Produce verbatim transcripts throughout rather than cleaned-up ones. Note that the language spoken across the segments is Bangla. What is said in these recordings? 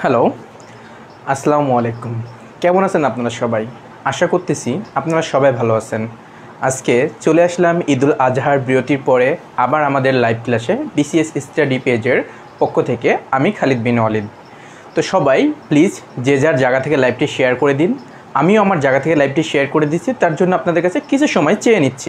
হ্যালো, আসসালামু আলাইকুম। কেমন আছেন আপনারা সবাই? আশা করতেছি আপনারা সবাই ভালো আছেন। আজকে চলে আসলাম ঈদুল আজহার বিরতির পরে আবার আমাদের লাইভ ক্লাসে বিসিএস স্টাডি পেজের পক্ষ থেকে আমি খালিদ বিন ওয়ালিদ। তো সবাই প্লিজ যে যার জায়গা থেকে লাইভটি শেয়ার করে দিন। আমিও আমার জায়গা থেকে লাইভটি শেয়ার করে দিচ্ছি, তার জন্য আপনাদের কাছে কিছু সময় চেয়ে নিচ্ছি।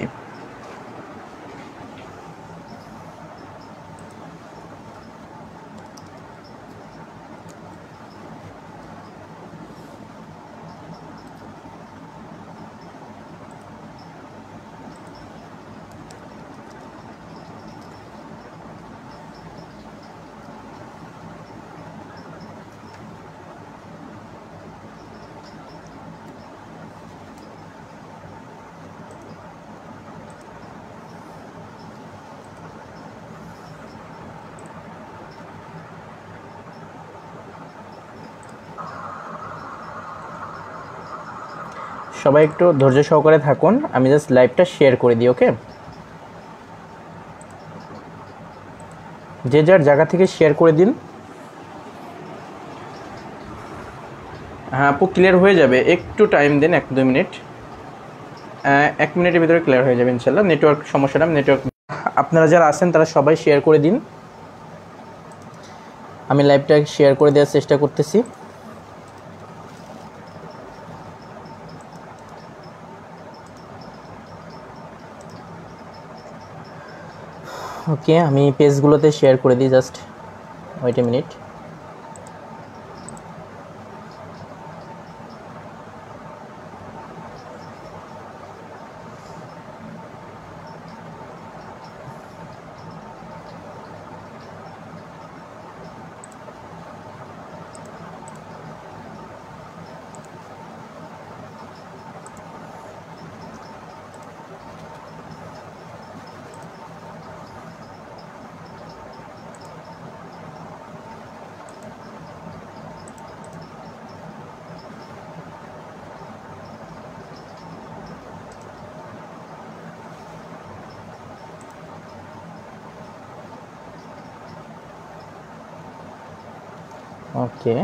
সবাই একটু ধৈর্য সহকারে থাকুন, আমি জাস্ট লাইভটা শেয়ার করে দিই। ওকে, যে যার জায়গা থেকে শেয়ার করে দিন। হ্যাঁ আপু, ক্লিয়ার হয়ে যাবে, একটু টাইম দিন, এক দুই মিনিট, এক মিনিটের ভিতরে ক্লিয়ার হয়ে যাবে ইনশাল্লাহ। নেটওয়ার্ক সমস্যাটা নেটওয়ার্ক আপনারা যারা আছেন তারা সবাই শেয়ার করে দিন। আমি লাইভটা শেয়ার করে দেওয়ার চেষ্টা করতেছি। ওকে, আমি পেজগুলোতে শেয়ার করে দিই, just wait a minute. Okay,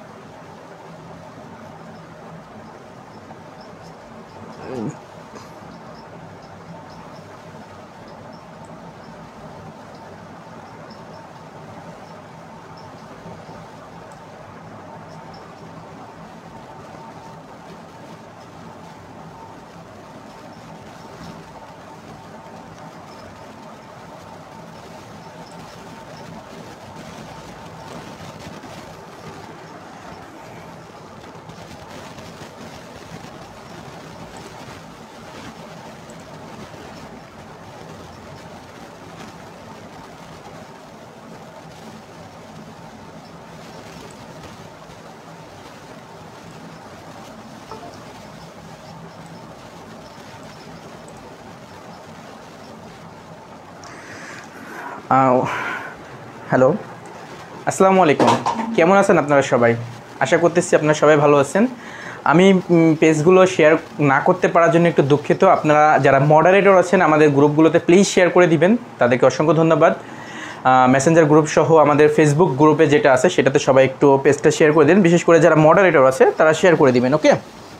hello, আসসালামু আলাইকুম। কেমন আছেন আপনারা সবাই? আশা করতেছি আপনারা সবাই ভালো আছেন। আমি পেজগুলো শেয়ার না করতে পারার জন্য একটু দুঃখিত। আপনারা যারা মডারেটর আছেন আমাদের গ্রুপগুলোতে প্লিজ শেয়ার করে দিবেন, তাদেরকে অসংখ্য ধন্যবাদ। মেসেঞ্জার গ্রুপ সহ আমাদের ফেসবুক গ্রুপে যেটা আছে সেটাতে সবাই একটু পেজটা শেয়ার করে দিন, বিশেষ করে যারা মডারেটর আছে তারা শেয়ার করে দিবেন। ওকে,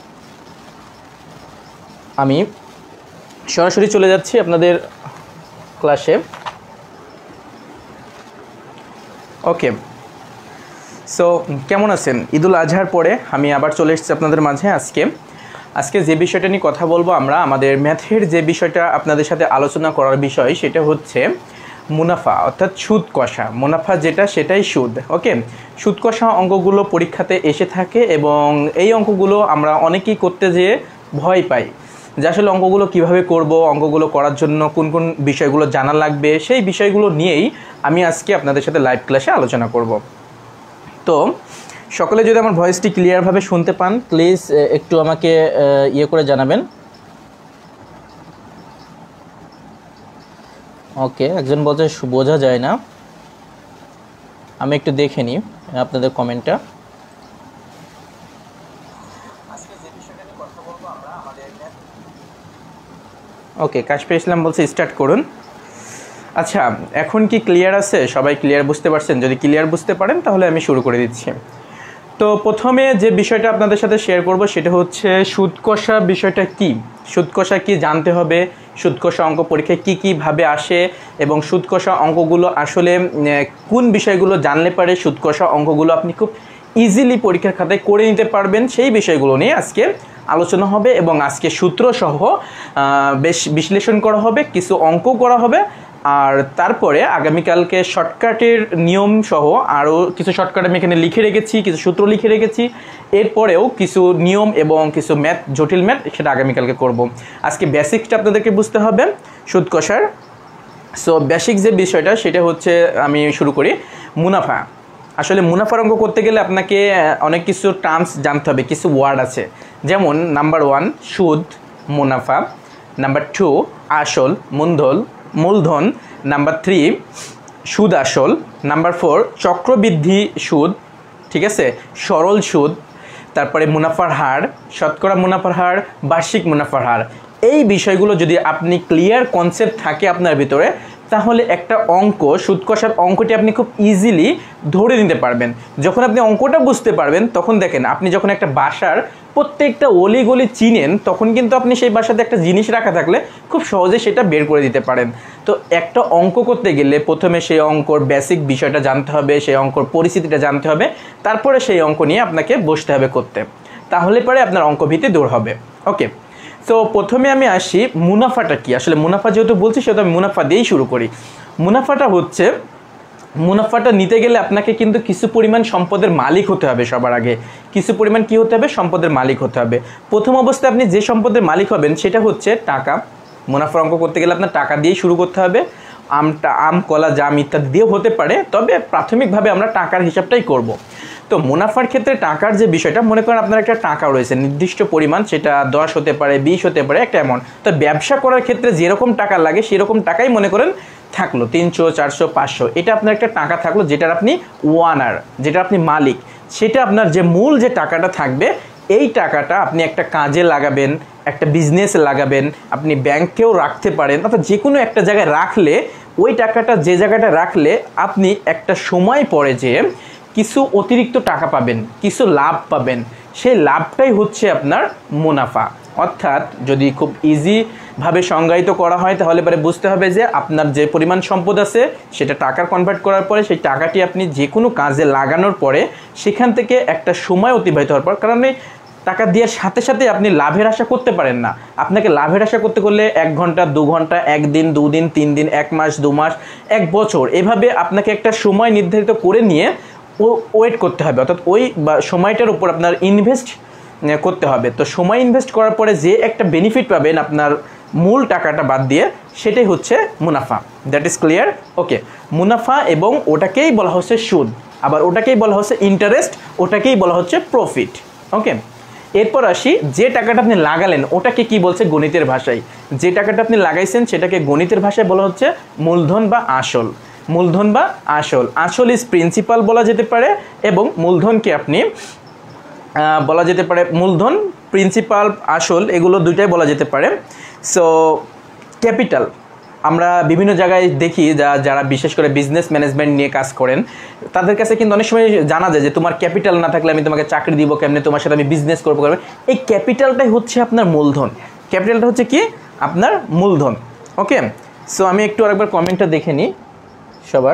আমি সরাসরি চলে যাচ্ছি আপনাদের ক্লাসে। ওকে, সো কেমন আছেন? ঈদুল আজহার পরে আমি আবার চলে এসেছি আপনাদের মাঝে। আজকে আজকে যে বিষয়টা নিয়ে কথা বলবো আমরা, আমাদের ম্যাথের যে বিষয়টা আপনাদের সাথে আলোচনা করার বিষয় সেটা হচ্ছে মুনাফা, অর্থাৎ সুদ কষা। মুনাফা যেটা সেটাই সুদ। ওকে, সুদ কষা অঙ্কগুলো পরীক্ষাতে এসে থাকে এবং এই অঙ্কগুলো আমরা অনেকেই করতে যেয়ে ভয় পাই যে আসলে অঙ্কগুলো কিভাবে করব, অঙ্কগুলো করার জন্য কোন কোন বিষয়গুলো জানা লাগবে, সেই বিষয়গুলো নিয়েই আমি আজকে আপনাদের সাথে লাইভ ক্লাসে আলোচনা করব। তো সকলে যদি আমার ভয়েসটি ক্লিয়ারভাবে শুনতে পান প্লিজ একটু আমাকে ইয়ে করে জানাবেন। ওকে, একজন বলছে বোঝা যায় না, আমি একটু দেখে নিই আপনাদের কমেন্টটা। ওকে, কাশফি ইসলাম বলছে স্টার্ট করুন। আচ্ছা, এখন কি ক্লিয়ার আছে? সবাই ক্লিয়ার বুঝতে পারছেন? যদি ক্লিয়ার বুঝতে পারেন তাহলে আমি শুরু করে দিচ্ছি। তো প্রথমে যে বিষয়টা আপনাদের সাথে শেয়ার করব সেটা হচ্ছে সুদ কষা বিষয়টা কি, সুদ কষা কি জানতে হবে, সুদ কষা অঙ্ক পরীক্ষায় কী কীভাবে আসে এবং সুদ কষা অঙ্কগুলো আসলে কোন বিষয়গুলো জানলে পারে সুদ কষা অঙ্কগুলো আপনি খুব ইজিলি পরীক্ষার খাতায় করে নিতে পারবেন, সেই বিষয়গুলো নিয়ে আজকে আলোচনা হবে এবং আজকে সূত্র সহ বেশ বিশ্লেষণ করা হবে, কিছু অঙ্ক করা হবে। আর তারপরে আগামীকালকে শর্টকাটের নিয়ম সহ আরও কিছু শর্টকাট আমি এখানে লিখে রেখেছি, কিছু সূত্র লিখে রেখেছি। এরপরেও কিছু নিয়ম এবং কিছু ম্যাথ, জটিল ম্যাথ, সেটা আগামীকালকে করব। আজকে বেসিকটা আপনাদেরকে বুঝতে হবে সুদ কষার। সো বেসিক যে বিষয়টা সেটা হচ্ছে, আমি শুরু করি মুনাফা। আসলে মুনাফার অঙ্ক করতে গেলে আপনাকে অনেক কিছু টার্মস জানতে হবে, কিছু ওয়ার্ড আছে। যেমন নাম্বার ওয়ান সুদ, মুনাফা। নাম্বার টু আসল, মূলধন মূলধন নাম্বার থ্রি সুদ আসল। নাম্বার ফোর চক্রবৃদ্ধি সুদ, ঠিক আছে, সরল সুদ। তারপরে মুনাফার হার, শতকরা মুনাফার হার, বার্ষিক মুনাফার হার। এই বিষয়গুলো যদি আপনি ক্লিয়ার কনসেপ্ট থাকে আপনার ভিতরে, তাহলে একটা অঙ্ক, সুদ কষার অঙ্কটি আপনি খুব ইজিলি ধরে নিতে পারবেন। যখন আপনি অঙ্কটা বুঝতে পারবেন, তখন দেখেন আপনি যখন একটা বাসার প্রত্যেকটা অলি গলি চিনেন, তখন কিন্তু আপনি সেই বাসাতে একটা জিনিস রাখা থাকলে খুব সহজে সেটা বের করে দিতে পারেন। তো একটা অঙ্ক করতে গেলে প্রথমে সেই অঙ্কর বেসিক বিষয়টা জানতে হবে, সেই অঙ্কর পরিস্থিতিটা জানতে হবে, তারপরে সেই অঙ্ক নিয়ে আপনাকে বসতে হবে করতে, তাহলে পরে আপনার অঙ্ক ভীতি দূর হবে। ওকে, তো প্রথমে আমি আসি মুনাফাটা কি। আসলে মুনাফা যেহেতু বলছি সেহেতু আমি মুনাফা দিয়েই শুরু করি। মুনাফাটা হচ্ছে, মুনাফাটা নিতে গেলে আপনাকে কিন্তু কিছু পরিমাণ সম্পদের মালিক হতে হবে। সবার আগে কিছু পরিমাণ কি হতে হবে? সম্পদের মালিক হতে হবে। প্রথম অবস্থায় আপনি যে সম্পদের মালিক হবেন সেটা হচ্ছে টাকা। মুনাফার অঙ্ক করতে গেলে আপনার টাকা দিয়েই শুরু করতে হবে। আমটা আম, কলা, জাম ইত্যাদি দিয়েও হতে পারে, তবে প্রাথমিকভাবে আমরা টাকার হিসাবটাই করব। তো মুনাফার ক্ষেত্রে টাকার যে বিষয়টা, মনে করেন আপনার একটা টাকা রয়েছে নির্দিষ্ট পরিমাণ, সেটা দশ হতে পারে, বিশ হতে পারে, একটা অ্যামাউন্ট। তো ব্যবসা করার ক্ষেত্রে যেরকম টাকা লাগে সেরকম টাকাই মনে করেন থাকলো, তিনশো, চারশো, পাঁচশো, এটা আপনার একটা টাকা থাকলো, যেটার আপনি ওয়ানার, যেটা আপনি মালিক। সেটা আপনার যে মূল যে টাকাটা থাকবে, এই টাকাটা আপনি একটা কাজে লাগাবেন, একটা বিজনেসে লাগাবেন, আপনি ব্যাংকেও রাখতে পারেন, অর্থাৎ যে কোনো একটা জায়গায় রাখলে ওই টাকাটা, যে জায়গাটা রাখলে আপনি একটা সময় পরে যে কিছু অতিরিক্ত টাকা পাবেন, কিছু লাভ পাবেন, সেই লাভটাই হচ্ছে আপনার মুনাফা। অর্থাৎ যদি খুব ইজিভাবে সংজ্ঞায়িত করা হয় তাহলে পরে বুঝতে হবে যে আপনার যে পরিমাণ সম্পদ আছে সেটা টাকার কনভার্ট করার পরে সেই টাকাটি আপনি যে কোনো কাজে লাগানোর পরে সেখান থেকে একটা সময় অতিবাহিত হওয়ার পর, কারণ এই টাকা দেওয়ার সাথে সাথে আপনি লাভের আশা করতে পারেন না। আপনাকে লাভের আশা করতে করলে এক ঘন্টা, দু ঘন্টা, একদিন, দুদিন, তিন দিন, এক মাস, দু মাস, এক বছর, এভাবে আপনাকে একটা সময় নির্ধারিত করে নিয়ে ও ওয়েট করতে হবে। অর্থাৎ ওই বা সময়টার উপর আপনার ইনভেস্ট করতে হবে। তো সময় ইনভেস্ট করার পরে যে একটা বেনিফিট পাবেন আপনার মূল টাকাটা বাদ দিয়ে, সেটাই হচ্ছে মুনাফা। That is clear? ওকে, মুনাফা, এবং ওটাকেই বলা হচ্ছে সুদ, আবার ওটাকেই বলা হচ্ছে ইন্টারেস্ট, ওটাকেই বলা হচ্ছে প্রফিট। ওকে, এরপর আসি যে টাকাটা আপনি লাগালেন ওটাকে কি বলছে গণিতের ভাষায়। যে টাকাটা আপনি লাগাইছেন সেটাকে গণিতের ভাষায় বলা হচ্ছে মূলধন বা আসল। মূলধন বা আসল, আসল ইজ প্রিন্সিপাল বলা যেতে পারে, এবং মূলধনকে আপনি বলা যেতে পারে মূলধন, প্রিন্সিপাল, আসল, এগুলো দুইটাই বলা যেতে পারে। সো ক্যাপিটাল আমরা বিভিন্ন জায়গায় দেখি, যা যারা বিশেষ করে বিজনেস ম্যানেজমেন্ট নিয়ে কাজ করেন তাদের কাছে কিন্তু অনেক সময় জানা যায় যে তোমার ক্যাপিটাল না থাকলে আমি তোমাকে চাকরি দিব কেমনে, তোমার সাথে আমি বিজনেস করবো কেমনে। এই ক্যাপিটালটাই হচ্ছে আপনার মূলধন। ক্যাপিটালটা হচ্ছে কি? আপনার মূলধন। ওকে, সো আমি একটু আরেকবার কমেন্টটা দেখে নিই সবার,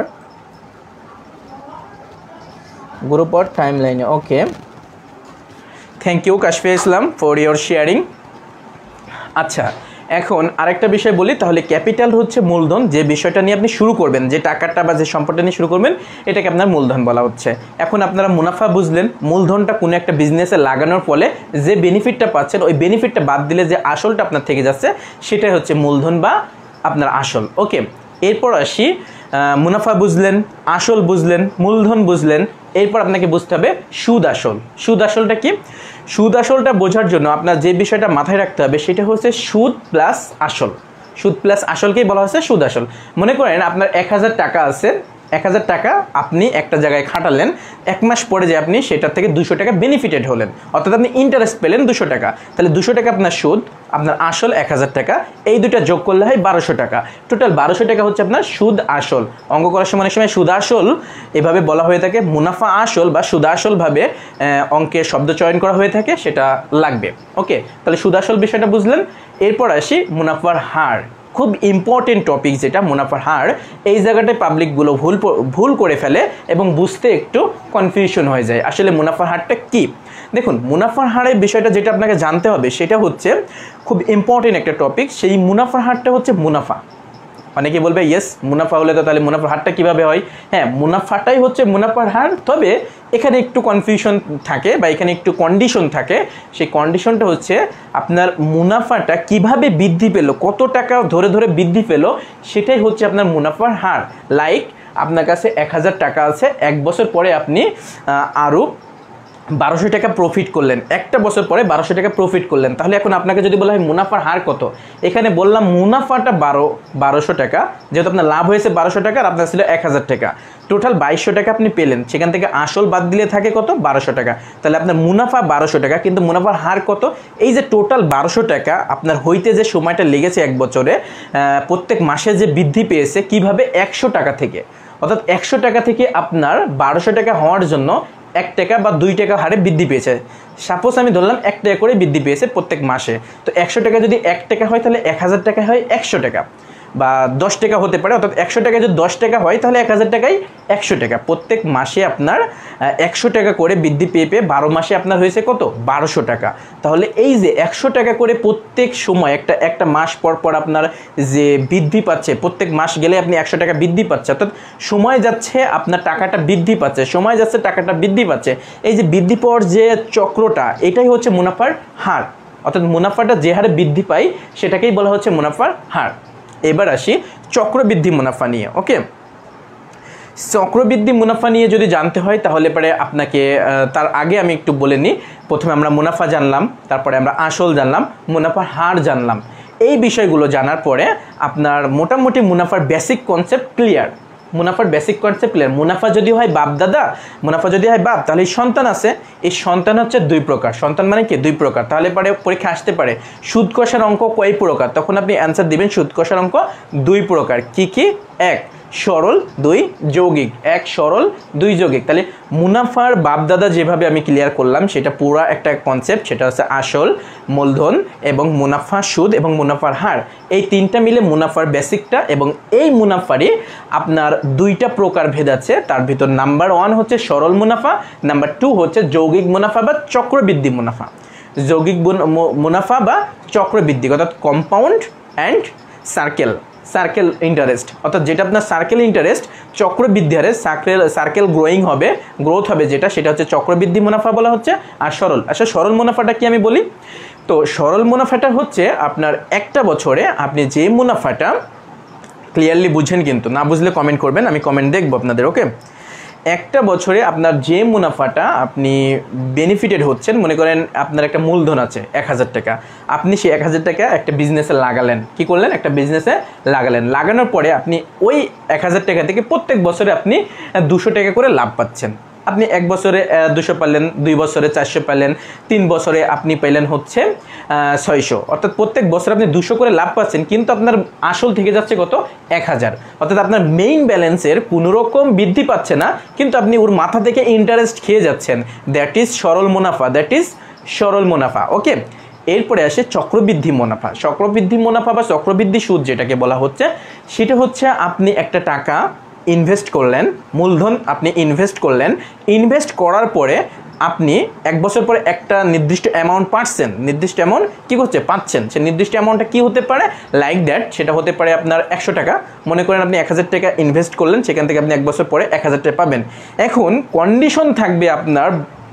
গ্রুপ অর টাইম লাইনে। Okay, thank you Kashfia Islam for your sharing. আচ্ছা, এখন আরেকটা বিষয় বলি, তাহলে ক্যাপিটাল হচ্ছে মূলধন, যে বিষয়টা নিয়ে আপনি শুরু করবেন, যে টাকাটা বা যে সম্পদটা নিয়ে শুরু করবেন, এটাকে আপনার মূলধন বলা হচ্ছে। এখন আপনারা মুনাফা বুঝলেন, মূলধনটা কোনো একটা বিজনেসে লাগানোর ফলে যে বেনিফিটটা পাচ্ছেন, ওই বেনিফিটটা বাদ দিলে যে আসলটা আপনার থেকে যাচ্ছে সেটাই হচ্ছে মূলধন বা আপনার আসল। ওকে, এরপর আসি, মুনাফা বুঝলেন, আসল বুঝলেন, মূলধন বুঝলেন, এরপর আপনাকে বুঝতে হবে সুদ আসল। সুদ আসলটা কি? সুদ আসলটা বোঝার জন্য আপনার যে বিষয়টা মাথায় রাখতে হবে সেটা হচ্ছে সুদ প্লাস আসল। সুদ প্লাস আসলকেই বলা হচ্ছে সুদ আসল। মনে করেন আপনার এক হাজার টাকা আছে, এক হাজার টাকা আপনি একটা জায়গায় খাটালেন, এক মাস পরে যে আপনি সেটার থেকে দুশো টাকা বেনিফিটেড হলেন, অর্থাৎ আপনি ইন্টারেস্ট পেলেন দুশো টাকা, তাহলে দুশো টাকা আপনার সুদ, আপনার আসল এক হাজার টাকা, এই দুটা যোগ করলে হয় বারোশো টাকা। টোটাল বারোশো টাকা হচ্ছে আপনার সুদ আসল। অঙ্ক করার সময় অনেক সময় সুদ আসল এভাবে বলা হয়ে থাকে, মুনাফা আসল বা সুদ আসলভাবে অঙ্কের শব্দ চয়ন করা হয়ে থাকে, সেটা লাগবে। ওকে, তাহলে সুদ আসল বিষয়টা বুঝলেন। এরপর আসি মুনাফার হার, খুব ইম্পর্টেন্ট টপিক যেটা মুনাফার হার। এই জায়গাটায় পাবলিকগুলো ভুল ভুল করে ফেলে এবং বুঝতে একটু কনফিউশন হয়ে যায় আসলে মুনাফার হারটা কি। দেখুন, মুনাফার হারের বিষয়টা যেটা আপনাকে জানতে হবে সেটা হচ্ছে খুব ইম্পর্টেন্ট একটা টপিক। সেই মুনাফার হারটা হচ্ছে মুনাফা। অনেকে বলবে ইয়েস মুনাফা হলে তো তাহলে মুনাফার হারটা কীভাবে হয়? হ্যাঁ, মুনাফাটাই হচ্ছে মুনাফার হার, তবে এখানে একটু কনফিউশন থাকে বা এখানে একটু কন্ডিশন থাকে। সেই কন্ডিশনটা হচ্ছে আপনার মুনাফাটা কিভাবে বৃদ্ধি পেল, কত টাকা ধরে ধরে বৃদ্ধি পেল, সেটাই হচ্ছে আপনার মুনাফার হার। লাইক আপনার কাছে এক হাজার টাকা আছে, এক বছর পরে আপনি আরও বারোশো টাকা প্রফিট করলেন, একটা বছর পরে বারোশো টাকা প্রফিট করলেন, তাহলে এখন আপনাকে যদি বলা হয় মুনাফার হার কত, এখানে বললাম মুনাফাটা বারো বারোশো টাকা, যেহেতু আপনার লাভ হয়েছে বারোশো টাকা আর আপনার ছিল এক হাজার টাকা, টোটাল বাইশশো টাকা আপনি পেলেন, সেখান থেকে আসল বাদ দিলে থাকে কত, বারোশো টাকা। তাহলে আপনার মুনাফা বারোশো টাকা, কিন্তু মুনাফার হার কত? এই যে টোটাল বারোশো টাকা আপনার হইতে যে সময়টা লেগেছে এক বছরে, প্রত্যেক মাসে যে বৃদ্ধি পেয়েছে কিভাবে, একশো টাকা থেকে, অর্থাৎ একশো টাকা থেকে আপনার বারোশো টাকা হওয়ার জন্য এক টাকা বা দুই টাকা হারে বৃদ্ধি পেয়েছে। সাপোজ আমি ধরলাম এক টাকা করে বৃদ্ধি পেয়েছে প্রত্যেক মাসে, তো একশো টাকা যদি এক টাকা হয় তাহলে এক হাজার টাকা হয় একশো টাকা, বা দশ টাকা হতে পারে, অর্থাৎ একশো টাকা যদি দশ টাকা হয় তাহলে এক হাজার টাকায় একশো টাকা। প্রত্যেক মাসে আপনার একশো টাকা করে বৃদ্ধি পেয়ে পেয়ে বারো মাসে আপনার হয়েছে কত, বারোশো টাকা। তাহলে এই যে একশো টাকা করে প্রত্যেক সময় একটা একটা মাস পর পর আপনার যে বৃদ্ধি পাচ্ছে, প্রত্যেক মাস গেলে আপনি একশো টাকা বৃদ্ধি পাচ্ছে, অর্থাৎ সময় যাচ্ছে আপনার টাকাটা বৃদ্ধি পাচ্ছে, সময় যাচ্ছে টাকাটা বৃদ্ধি পাচ্ছে। এই যে বৃদ্ধি পাওয়ার যে চক্রটা, এটাই হচ্ছে মুনাফার হার, অর্থাৎ মুনাফাটা যে হারে বৃদ্ধি পায় সেটাকেই বলা হচ্ছে মুনাফার হার। এবার আসি চক্রবৃদ্ধি মুনাফা নিয়ে। ওকে, চক্রবৃদ্ধি মুনাফা নিয়ে যদি জানতে হয় তাহলে পরে আপনাকে তার আগে আমি একটু বলে নিই। প্রথমে আমরা মুনাফা জানলাম, তারপরে আমরা আসল জানলাম, মুনাফার হার জানলাম। এই বিষয়গুলো জানার পরে আপনার মোটামুটি মুনাফার বেসিক কনসেপ্ট ক্লিয়ার। মুনাফার বেসিক কনসেপ্ট ক্লিয়ার। মুনাফা যদি হয় বাপ দাদা, মুনাফা যদি হয় বাপ, তাহলে সন্তান আছে, এই সন্তান হচ্ছে দুই প্রকার। সন্তান মানে কি, দুই প্রকার। তাহলে পরে পরীক্ষা আসতে পারে সুদ কষার অঙ্ক কয় প্রকার, তখন আপনি অ্যান্সার দিবেন সুদ কষার অঙ্ক দুই প্রকার। কি কি? এক সরল, দুই যৌগিক। এক সরল, দুই যৌগিক। তাহলে মুনাফার বাপদাদা যেভাবে আমি ক্লিয়ার করলাম সেটা পুরো একটা কনসেপ্ট, সেটা হচ্ছে আসল, মূলধন এবং মুনাফা, সুদ এবং মুনাফার হার। এই তিনটা মিলে মুনাফার বেসিকটা, এবং এই মুনাফারই আপনার দুইটা প্রকার ভেদ আছে। তার ভিতর নাম্বার ওয়ান হচ্ছে সরল মুনাফা, নাম্বার টু হচ্ছে যৌগিক মুনাফা বা চক্রবৃদ্ধি মুনাফা। যৌগিক মুনাফা বা চক্রবৃদ্ধি, অর্থাৎ compound and circle circle interest, অর্থাৎ যেটা আপনার সার্কেল ইন্টারেস্ট চক্রবৃদ্ধি হারে সার্কেল সার্কেল গ্রোয়িং হবে, গ্রোথ হবে যেটা, সেটা হচ্ছে চক্রবৃদ্ধি মুনাফা বলা হচ্ছে। আর সরল, আচ্ছা সরল মুনাফাটা কি আমি বলি। তো সরল মুনাফাটা হচ্ছে আপনার একটা বছরে আপনি যে মুনাফাটা, ক্লিয়ারলি বুঝেন কিন্তু, না বুঝলে কমেন্ট করবেন, আমি কমেন্ট দেখবো আপনাদের। ওকে, একটা বছরে আপনার যে মুনাফাটা আপনি বেনিফিটেড হচ্ছেন, মনে করেন আপনার একটা মূলধন আছে এক হাজার টাকা, আপনি সেই এক হাজার টাকা একটা বিজনেসে লাগালেন। কি করলেন? একটা বিজনেসে লাগালেন। লাগানোর পরে আপনি ওই এক হাজার টাকা থেকে প্রত্যেক বছরে আপনি দুশো টাকা করে লাভ পাচ্ছেন। আপনি এক বছরে দুশো পেলেন, দুই বছরে চারশো পেলেন, তিন বছরে আপনি পেলেন হচ্ছে ছয়শো, অর্থাৎ প্রত্যেক বছরে আপনি দুশো করে লাভ পাচ্ছেন, কিন্তু আপনার আসল থেকে যাচ্ছে কত? এক হাজার। অর্থাৎ আপনার মেইন ব্যালেন্সের কোনো রকম বৃদ্ধি পাচ্ছে না, কিন্তু আপনি ওর মাথা থেকে ইন্টারেস্ট খেয়ে যাচ্ছেন। দ্যাট ইজ সরল মুনাফা, দ্যাট ইজ সরল মুনাফা। ওকে, এরপরে আসে চক্রবৃদ্ধি মুনাফা। চক্রবৃদ্ধি মুনাফা বা চক্রবৃদ্ধি সুদ যেটাকে বলা হচ্ছে, সেটা হচ্ছে আপনি একটা টাকা ইনভেস্ট করলেন, মূলধন আপনি ইনভেস্ট করলেন, ইনভেস্ট করার পরে আপনি এক বছর পরে একটা নির্দিষ্ট অ্যামাউন্ট পাচ্ছেন, নির্দিষ্ট অ্যামাউন্ট কী করছে? পাচ্ছেন। সে নির্দিষ্ট অ্যামাউন্টটা কী হতে পারে? লাইক দ্যাট, সেটা হতে পারে আপনার একশো টাকা। মনে করেন আপনি এক হাজার টাকা ইনভেস্ট করলেন, সেখান থেকে আপনি এক বছর পরে এক হাজার টাকা পাবেন। এখন কন্ডিশন থাকবে আপনার,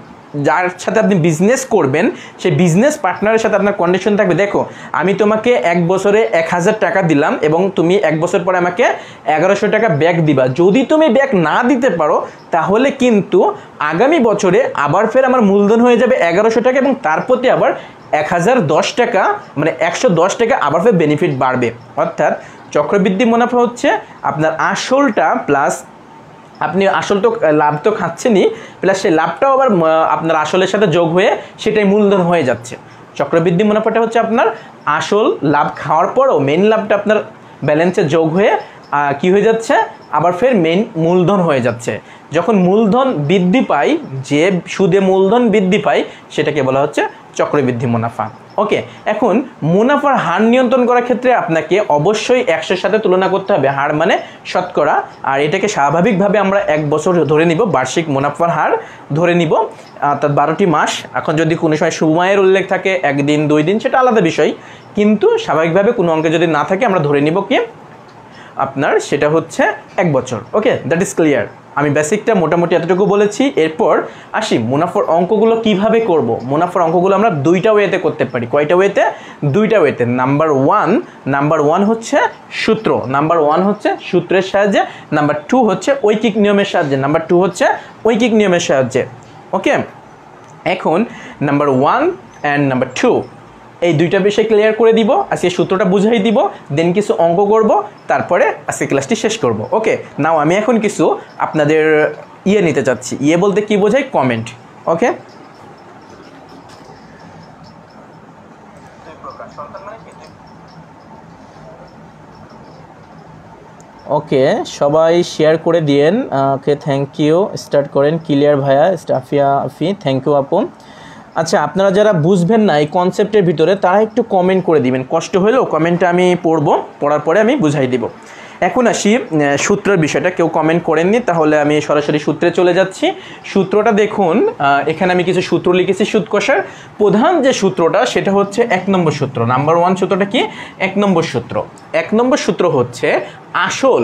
যার সাথে আপনি বিজনেস করবেন সেই বিজনেস পার্টনারের সাথে আপনার কন্ডিশন থাকবে, দেখো আমি তোমাকে এক বছরে এক হাজার টাকা দিলাম এবং তুমি এক বছর পরে আমাকে এগারোশো টাকা ব্যাক দিবা। যদি তুমি ব্যাক না দিতে পারো তাহলে কিন্তু আগামী বছরে আবার ফের আমার মূলধন হয়ে যাবে এগারোশো টাকা, এবং তার প্রতি আবার এক হাজার দশ টাকা মানে একশো দশ টাকা আবার ফের বেনিফিট বাড়বে। অর্থাৎ চক্রবৃদ্ধি মুনাফা হচ্ছে আপনার আসলটা প্লাস আপনি আসল তো লাভ তো খাচ্ছেনই, প্লাস সেই লাভটাও আবার আপনার আসলের সাথে যোগ হয়ে সেটাই মূলধন হয়ে যাচ্ছে। চক্রবৃদ্ধি মুনাফাটা হচ্ছে আপনার আসল লাভ খাওয়ার পরও মেন লাভটা আপনার ব্যালেন্সে যোগ হয়ে কি হয়ে যাচ্ছে, আবার ফের মেন মূলধন হয়ে যাচ্ছে। যখন মূলধন বৃদ্ধি পায়, যে সুদে মূলধন বৃদ্ধি পায়, সেটাকে বলা হচ্ছে চক্রবৃদ্ধি মুনাফা। ওকে, এখন মুনাফার হার নিয়ন্ত্রণ করার ক্ষেত্রে আপনাকে অবশ্যই একশোর সাথে তুলনা করতে হবে, হার মানে শতকরা। আর এটাকে স্বাভাবিকভাবে আমরা এক বছর ধরে নিব, বার্ষিক মুনাফার হার ধরে নিব, অর্থাৎ বারোটি মাস। এখন যদি কোনো সময় সময়ের উল্লেখ থাকে একদিন দুই দিন, সেটা আলাদা বিষয়, কিন্তু স্বাভাবিকভাবে কোনো অঙ্কে যদি না থাকে আমরা ধরে নিব কি আপনার সেটা হচ্ছে এক বছর। Okay, that is clear. আমি বেসিকটা মোটামুটি এতটুকু বলেছি। এরপর আসি মুনাফার অঙ্কগুলো কিভাবে করব। মুনাফার অঙ্কগুলো আমরা দুইটা ওয়েতে করতে পারি। কয়টা ওয়েতে? দুইটা ওয়েতে। নাম্বার ওয়ান নাম্বার ওয়ান হচ্ছে সূত্র, নাম্বার ওয়ান হচ্ছে সূত্রের সাহায্যে, নাম্বার টু হচ্ছে ঐকিক নিয়মের সাহায্যে, নাম্বার টু হচ্ছে ঐকিক নিয়মের সাহায্যে। ওকে, এখন number one and number two এই দুইটা বিষয় ক্লিয়ার করে দিব, আজকে সূত্রটা বুঝাই দিব, দেন কিছু অঙ্ক করব, তারপরে আজকে ক্লাসটি শেষ করব। ওকে, নাও আমি এখন কিছু আপনাদের ইয়ে নিতে চাচ্ছি। ইয়ে বলতে কি বোঝায়? কমেন্ট। ওকে, ওকে সবাই শেয়ার করে দিয়েন। Okay, thank you. স্টার্ট করেন। ক্লিয়ার ভাইয়া, স্টাফিয়া আফি, থ্যাংক ইউ আপু। আচ্ছা, আপনারা যারা বুঝবেন না এই কনসেপ্টের ভিতরে, তারা একটু কমেন্ট করে দিবেন, কষ্ট হলেও কমেন্টটা আমি পড়ব, পড়ার পরে আমি বুঝাই দিব। এখন আসি সূত্রের বিষয়টা। কেউ কমেন্ট করেননি, তাহলে আমি সরাসরি সূত্রে চলে যাচ্ছি। সূত্রটা দেখুন, এখানে আমি কিছু সূত্র লিখেছি সুদ কষার। প্রধান যে সূত্রটা সেটা হচ্ছে এক নম্বর সূত্র। নাম্বার ওয়ান সূত্রটা কি? এক নম্বর সূত্র। এক নম্বর সূত্র হচ্ছে আসল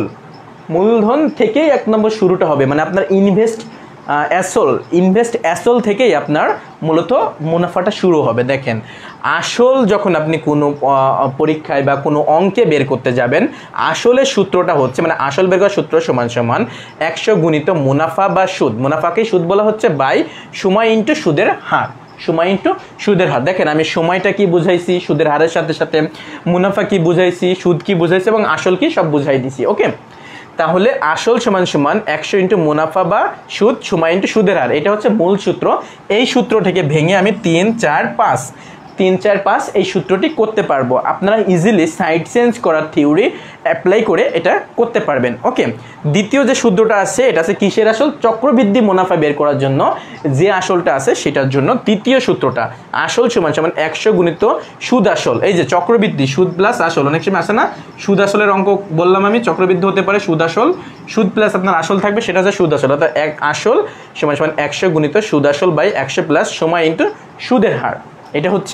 মূলধন থেকেই এক নম্বর শুরুটা হবে, মানে আপনার ইনভেস্ট অ্যাসল ইনভেস্ট অ্যাসল থেকেই আপনার মূলত মুনাফাটা শুরু হবে। দেখেন, আসল যখন আপনি কোনো পরীক্ষায় বা কোনো অঙ্কে বের করতে যাবেন, আসলের সূত্রটা হচ্ছে, মানে আসল বের করার সূত্র সমান সমান একশো গুণিত মুনাফা বা সুদ। মুনাফাকেই সুদ বলা হচ্ছে বাই সময় ইন্টু সুদের হার, সময় ইন্টু সুদের হার। দেখেন, আমি সময়টা কি বুঝাইছি, সুদের হারের সাথে সাথে মুনাফা কি বুঝাইছি, সুদ কি বুঝাইছি এবং আসল কি সব বুঝাই দিছি। ওকে, তাহলে আসল সমান সমান একশো ইন্টু মুনাফা বা সুদ সময় ইন্টু সুদের হার, এটা হচ্ছে মূল সূত্র। এই সূত্র থেকে ভেঙে আমি তিন চার পাঁচ তিন চার পাঁচ এই সূত্রটি করতে পারবো। আপনারা ইজিলি সাইড চেঞ্জ করার থিওরি অ্যাপ্লাই করে এটা করতে পারবেন। ওকে, দ্বিতীয় যে সূত্রটা আছে এটা আছে কিসের আসল? চক্রবৃদ্ধি মুনাফা বের করার জন্য যে আসলটা আছে সেটার জন্য দ্বিতীয় সূত্রটা আসল সমান সমান একশো গুণিত সুদ আসল। এই যে চক্রবৃদ্ধি, সুদ প্লাস আসল, অনেক সময় আসে না সুদ আসলের অঙ্ক বললাম আমি, চক্রবৃদ্ধি হতে পারে সুদ আসল, সুদ প্লাস আপনার আসল থাকবে, সেটা হচ্ছে সুদ আসল। অর্থাৎ এক আসল সমান সমান একশো গুণিত সুদ আসল বাই একশো প্লাস সময় ইন্টু সুদের হার, এটা হচ্ছে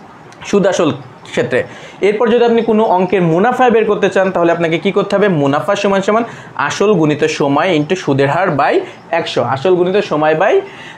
সুদ আসল ক্ষেত্রে। এরপর যদি আপনি কোনো অঙ্কের মুনাফা বের করতে চান, তাহলে আপনাকে কি করতে হবে? মুনাফা সমান সমান আসল গুণিত সময় ইন্টু সুদের হার বাই একশো, আসল গুণিত সময় বাই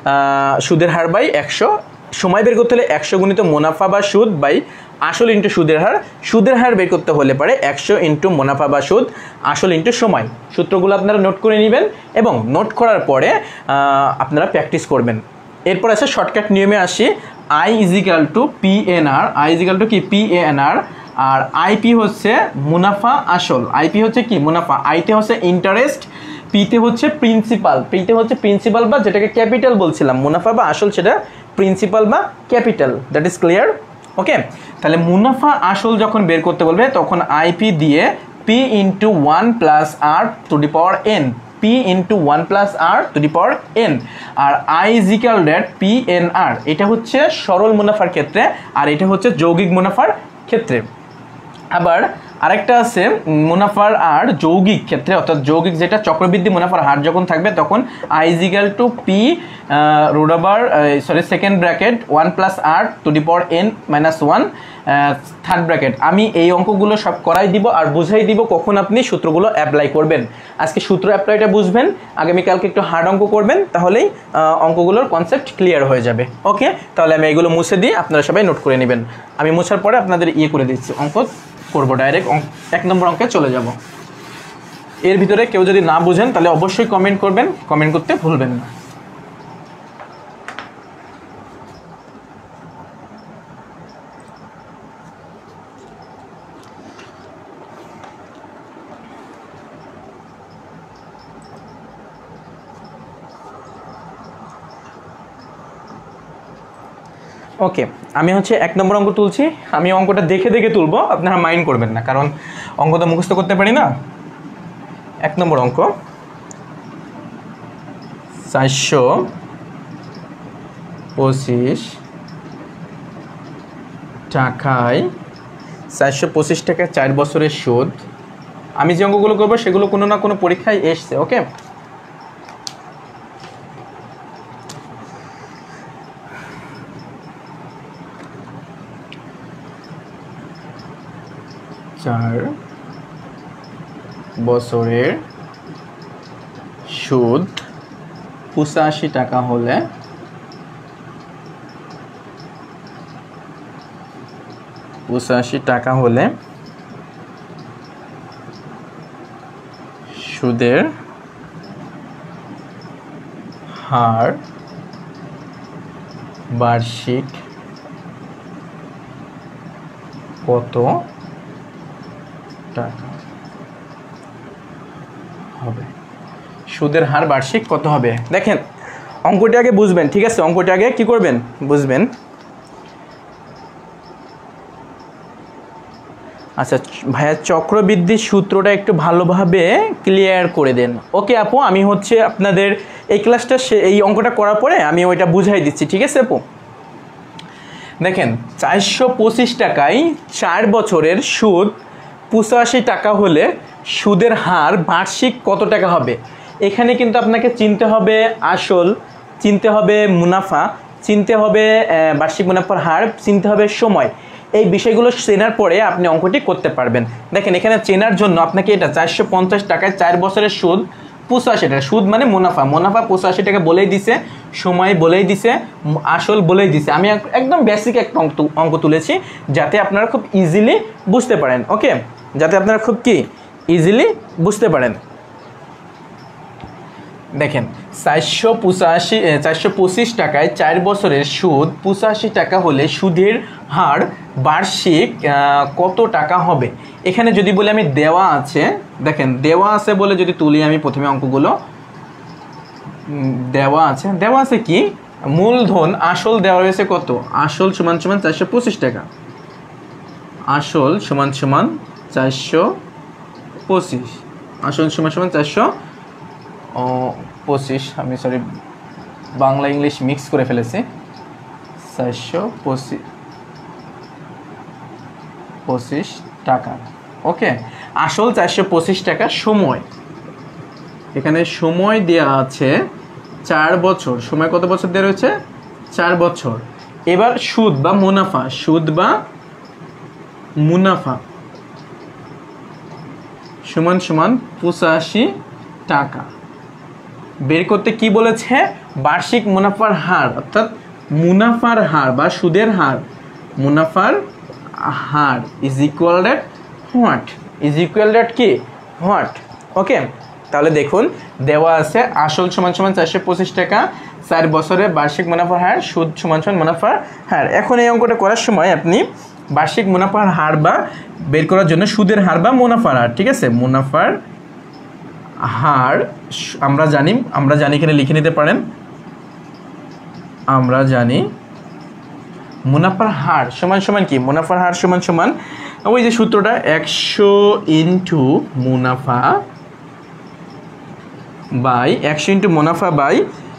সুদের হার বাই একশো। সময় বের করতে হলে একশো গুণিত মুনাফা বা সুদ বাই আসল ইন্টু সুদের হার। সুদের হার বের করতে হলে পারে একশো ইন্টু মুনাফা বা সুদ আসল ইন্টু সময়। সূত্রগুলো আপনারা নোট করে নেবেন এবং নোট করার পরে আপনারা প্র্যাকটিস করবেন। এরপর আছে শর্টকাট নিয়মে আসি। I is equal to P N R, I is equal to কি? P A N R. আর আইপি হচ্ছে মুনাফা আসল, আইপি হচ্ছে কি? মুনাফা। আইতে হচ্ছে ইন্টারেস্ট, পিতে হচ্ছে প্রিন্সিপাল, পিতে হচ্ছে প্রিন্সিপাল বা যেটাকে ক্যাপিটাল বলছিলাম, মুনাফা বা আসল সেটা প্রিন্সিপাল বা capital. That is clear. Okay, তাহলে মুনাফা আসল যখন বের করতে বলবে তখন আইপি দিয়ে P into one plus R to the power N, P into one plus R to the power N. R I is equal that P N R, এটা হচ্ছে সরল মুনাফার ক্ষেত্রে আর এটা হচ্ছে যৌগিক মুনাফার ক্ষেত্রে। আবার আরেকটা আছে মুনাফার আর যৌগিক ক্ষেত্রে, অর্থাৎ যৌগিক যেটা চক্রবৃদ্ধি মুনাফার হার যখন থাকবে তখন I is equal to P root over sorry second bracket one plus R to the power N minus one third bracket. আমি এই অঙ্কগুলো সব করাই দিব আর বুঝাই দিব কখন আপনি সূত্রগুলো অ্যাপ্লাই করবেন। আজকে সূত্র অ্যাপ্লাইটা বুঝবেন, আগামীকালকে একটু হার্ড অঙ্ক করবেন, তাহলেই অঙ্কগুলোর কনসেপ্ট ক্লিয়ার হয়ে যাবে। ওকে, তাহলে আমি এগুলো মুছে দিই, আপনারা সবাই নোট করে নেবেন। আমি মুছার পরে আপনাদের ইয়ে করে দিচ্ছি, অঙ্ক করবো, ডাইরেক্ট এক নম্বর অঙ্কে চলে যাব। এর ভিতরে কেউ যদি না বুঝেন তাহলে অবশ্যই কমেন্ট করবেন, কমেন্ট করতে ভুলবেন না। ওকে, আমি হচ্ছে এক নম্বর অঙ্ক তুলছি। আমি অঙ্কটা দেখে দেখে তুলবো, আপনারা মাইন্ড করবেন না, কারণ অঙ্ক তো মুখস্থ করতে পারি না। এক নম্বর অঙ্ক, চারশো পঁচিশ টাকায় চারশো পঁচিশ টাকায় চার বছরের সুদ। আমি যে অঙ্কগুলো করবো সেগুলো কোনো না কোনো পরীক্ষায় এসছে। ওকে, চার বছরের সুদ পঁচাশি টাকা হলে পঁচাশি টাকা হলে সুদের হার বার্ষিক কত টাকা হবে? সুদের হার বার্ষিক কত হবে? দেখেন অঙ্কটি আগে বুঝবেন, ঠিক আছে? অঙ্কটি আগে কি করবেন? বুঝবেন। আচ্ছা ভাইয়া, চক্রবৃদ্ধির সূত্রটা একটু ভালোভাবে ক্লিয়ার করে দেন। ওকে আপু, আমি হচ্ছে আপনাদের এই ক্লাসটা এই অঙ্কটা করার পরে আমি ওইটা বুঝাই দিচ্ছি, ঠিক আছে আপু? দেখেন, চারশো পঁচিশ টাকায় চার বছরের সুদ পঁচাশি টাকা হলে সুদের হার বার্ষিক কত টাকা হবে? এখানে কিন্তু আপনাকে চিনতে হবে আসল, চিনতে হবে মুনাফা, চিনতে হবে বার্ষিক মুনাফার হার, চিনতে হবে সময়। এই বিষয়গুলো চেনার পরে আপনি অঙ্কটি করতে পারবেন। দেখেন এখানে চেনার জন্য আপনাকে এটা চারশো পঞ্চাশ টাকায় চার বছরের সুদ পঁচাশি টাকা, সুদ মানে মুনাফা, মুনাফা পঁচাশি টাকা বলেই দিছে, সময় বলেই দিছে, আসল বলেই দিছে। আমি একদম বেসিক একটা অঙ্ক অঙ্ক তুলেছি যাতে আপনারা খুব ইজিলি বুঝতে পারেন। ওকে, যাতে আপনারা খুব কি ইজিলি বুঝতে পারেন। দেখেন চারশো পঁচাশি চারশো পঁচিশ টাকায় চার বছরের সুদ পঁচাশি টাকা হলে সুদের হার বার্ষিক কত টাকা হবে? এখানে যদি বলে আমি দেওয়া আছে, দেখেন দেওয়া আছে বলে যদি তুলি আমি প্রথমে অঙ্কগুলো, দেওয়া আছে দেওয়া আছে কি মূলধন আসল দেওয়া রয়েছে কত? আসল সমান সমান চারশো পঁচিশ টাকা, আসল সমান সমান চারশো পঁচিশ, আসল সমান সমান চারশো পঁচিশ, আমি সরি বাংলা ইংলিশ মিক্স করে ফেলেছি, চারশো পঁচিশ পঁচিশ টাকা। ওকে, আসল চারশো পঁচিশ টাকা, সময় এখানে সময় দেওয়া আছে চার বছর, সময় কত বছর দেওয়া রয়েছে? চার বছর। এবার সুদ বা মুনাফা, সুদ বা মুনাফা সমান সমান পঁচাশি টাকা। বের করতে কি বলেছে? বার্ষিক মুনাফার হার, অর্থাৎ মুনাফার হার বা সুদের হার, মুনাফার হার is equal that what? Is equal that কি হোয়াট? ওকে, তাহলে দেখুন দেওয়া আছে আসল সমান সমান চারশো পঁচিশ টাকা, চার বছরে বার্ষিক মুনাফার হার, সুদ সমান সমান মুনাফার হার। এখন এই অঙ্কটা করার সময় আপনি বার্ষিক মুনাফার হার বা বের করার জন্য সুদের হার বা মুনাফার হার, ঠিক আছে, মুনাফার হার আমরা জানি, আমরা জানি এখানে লিখে নিতে পারেন, আমরা জানি মুনাফার হার সমান সমান কি? মুনাফার হার সমান সমান ওই যে সূত্রটা একশো ইন্টু মুনাফা বাই একশো ইন্টু মুনাফা বাই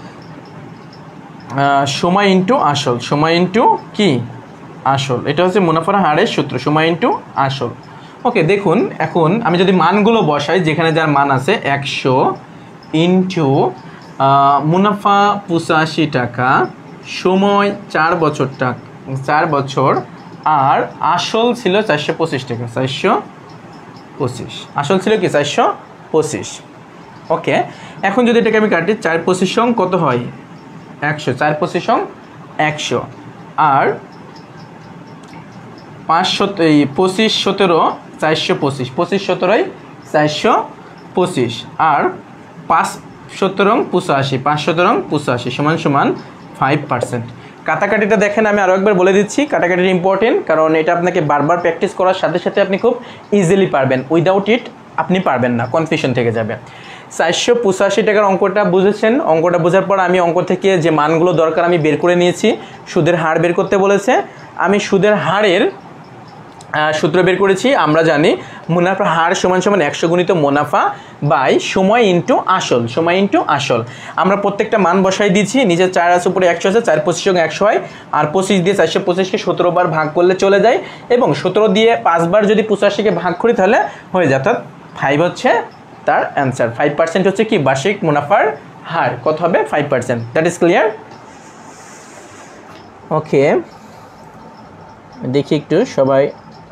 সময় ইন্টু আসল, সময় ইন্টু কি আসল। এটা হচ্ছে মুনাফার হারের সূত্র, সময় ইন্টু আসল। ওকে, দেখুন এখন আমি যদি মানগুলো বসাই, যেখানে যার মান আছে একশো ইন্টু মুনাফা পঁচাশি টাকা, সময় চার বছর টাকা, চার বছর, আর আসল ছিল চারশো পঁচিশ টাকা, চারশো পঁচিশ আসল ছিল কি চারশো পঁচিশ। ওকে, এখন যদি এটাকে আমি কাটি, চার পঁচিশ সং কত হয়? একশো, চার পঁচিশ সং একশো, আর পাঁচশো এই পঁচিশ সতেরো চারশো পঁচিশ, পঁচিশ সতেরোই চারশো পঁচিশ, আর পাঁচ সতেরো পঁচাশি, পাঁচ সতেরো পঁচাশি সমান সমান ফাইভ পার্সেন্ট। কাটাকাটিটা দেখেন, আমি আরও একবার বলে দিচ্ছি, কাটাকাটিটা ইম্পর্টেন্ট, কারণ এটা আপনাকে বারবার প্র্যাকটিস করার সাথে সাথে আপনি খুব ইজিলি পারবেন, উইদাউট ইট আপনি পারবেন না, কনফিউশন থেকে যাবে। চারশো পঁচাশি টাকার অঙ্কটা বুঝেছেন। অঙ্কটা বোঝার পর আমি অঙ্ক থেকে যে মানগুলো দরকার আমি বের করে নিয়েছি। সুদের হার বের করতে বলেছে, আমি সুদের হারের সূত্র বের করেছি। আমরা জানি মুনাফার হার সমান সমান একশো গুণিত মুনাফা বাই সময় ইন্টু আসল, সময় ইন্টু আসল। আমরা প্রত্যেকটা মান বসাই দিয়েছি, নিচে চার আছে উপরে একশো আছে, চার পঁচিশ সঙ্গে একশো হয়, আর পঁচিশ দিয়ে চারশো পঁচিশকে সতেরো বার ভাগ করলে চলে যায়, এবং সতেরো দিয়ে পাঁচবার যদি পঁচাশিকে ভাগ করি তাহলে হয়ে যায়, অর্থাৎ ফাইভ হচ্ছে তার অ্যান্সার। ফাইভ পার্সেন্ট হচ্ছে কি বার্ষিক মুনাফার হার, কত হবে five percent. That is clear. Okay, দেখি একটু সবাই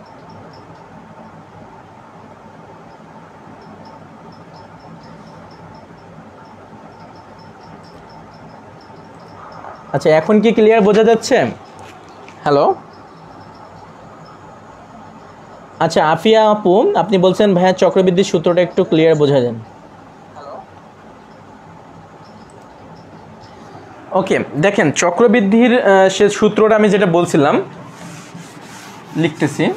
আচ্ছা এখন কি ক্লিয়ার বোঝা যাচ্ছে? হ্যালো, আচ্ছা আফিয়া আপু আপনি বলছেন ভাইয়া চক্রবৃদ্ধির সূত্রটা একটু ক্লিয়ার বোঝা দেন। ওকে, দেখেন চক্রবৃদ্ধির সে সূত্রটা আমি যেটা বলছিলাম লিখতেছি।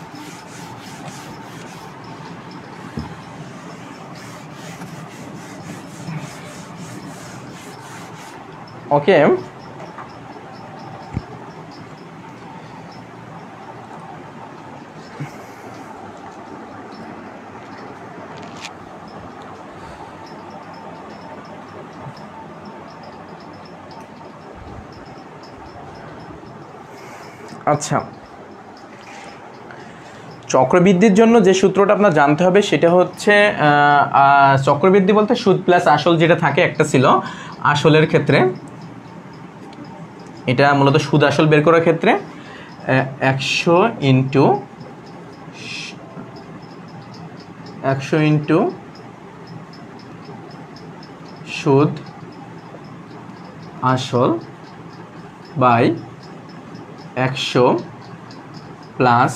ওকে, আচ্ছা চক্রবৃদ্ধির জন্য যে সূত্রটা আপনার জানতে হবে সেটা হচ্ছে চক্রবৃদ্ধি বলতে সুদ প্লাস আসল যেটা থাকে, একটা ছিল আসলের ক্ষেত্রে, এটা মূলত সুদ আসল বের করার ক্ষেত্রে একশো ইন্টু একশো ইন্টু সুদ আসল বাই একশো প্লাস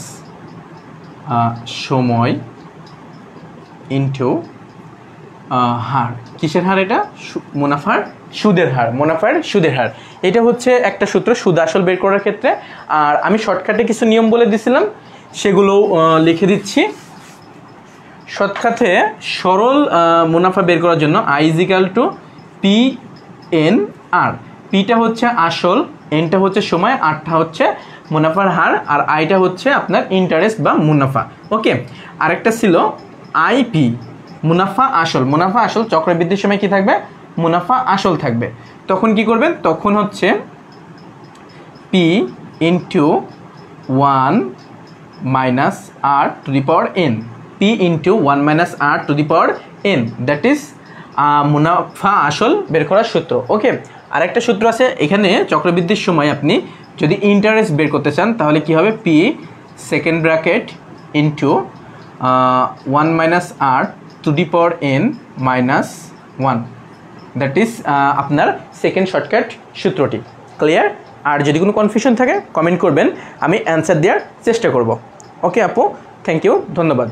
সময় ইন্টু হার। কিসের হার এটা? মুনাফার সুদের হার, মুনাফার সুদের হার। এটা হচ্ছে একটা সূত্র সুদ আসল বের করার ক্ষেত্রে। আর আমি শর্টকাটে কিছু নিয়ম বলে দিছিলাম, সেগুলো লিখে দিচ্ছি। শর্টকাটে সরল মুনাফা বের করার জন্য I is equal to P N R. পিটা হচ্ছে আসল, এনটা হচ্ছে সময়, আরটা হচ্ছে মুনাফার হার, আর আইটা হচ্ছে আপনার ইন্টারেস্ট বা মুনাফা। ওকে, আরেকটা ছিল আইপি মুনাফা আসল। মুনাফা আসল চক্রবৃদ্ধির সময় কি থাকবে? মুনাফা আসল থাকবে। তখন কি করবেন? তখন হচ্ছে P into one minus R to the power N, P into one minus R to the power N, that is মুনাফা আসল বের করার সূত্র। ওকে, আরেকটা সূত্র আছে এখানে চক্রবৃদ্ধির সময় আপনি যদি ইন্টারেস্ট বের করতে চান তাহলে কি হবে? P second bracket into one minus R to the power N minus one, that is আপনার সেকেন্ড শর্টকাট সূত্রটি। ক্লিয়ার? আর যদি কোনো কনফিউশন থাকে কমেন্ট করবেন, আমি অ্যান্সার দেওয়ার চেষ্টা করব। ওকে আপু, থ্যাংক ইউ, ধন্যবাদ।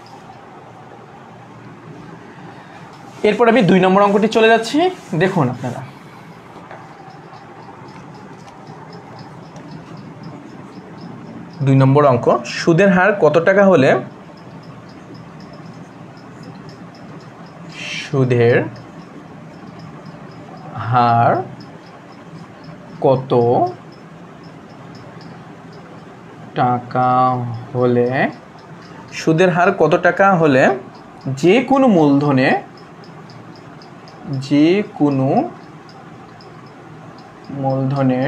এরপর আমি দুই নম্বর অঙ্কটি চলে যাচ্ছি, দেখুন আপনারা। দুই নম্বর অঙ্ক, সুদের হার কত টাকা হলে সুদের হার কত টাকা হলে সুদের হার কত টাকা হলে যে কোনো মূলধনে যে কোনো মূলধনের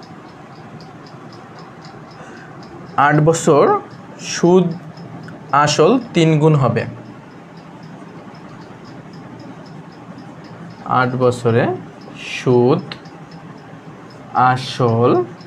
আট বছর সুদ আসল তিন গুণ হবে। আট বছরে সুদ আসল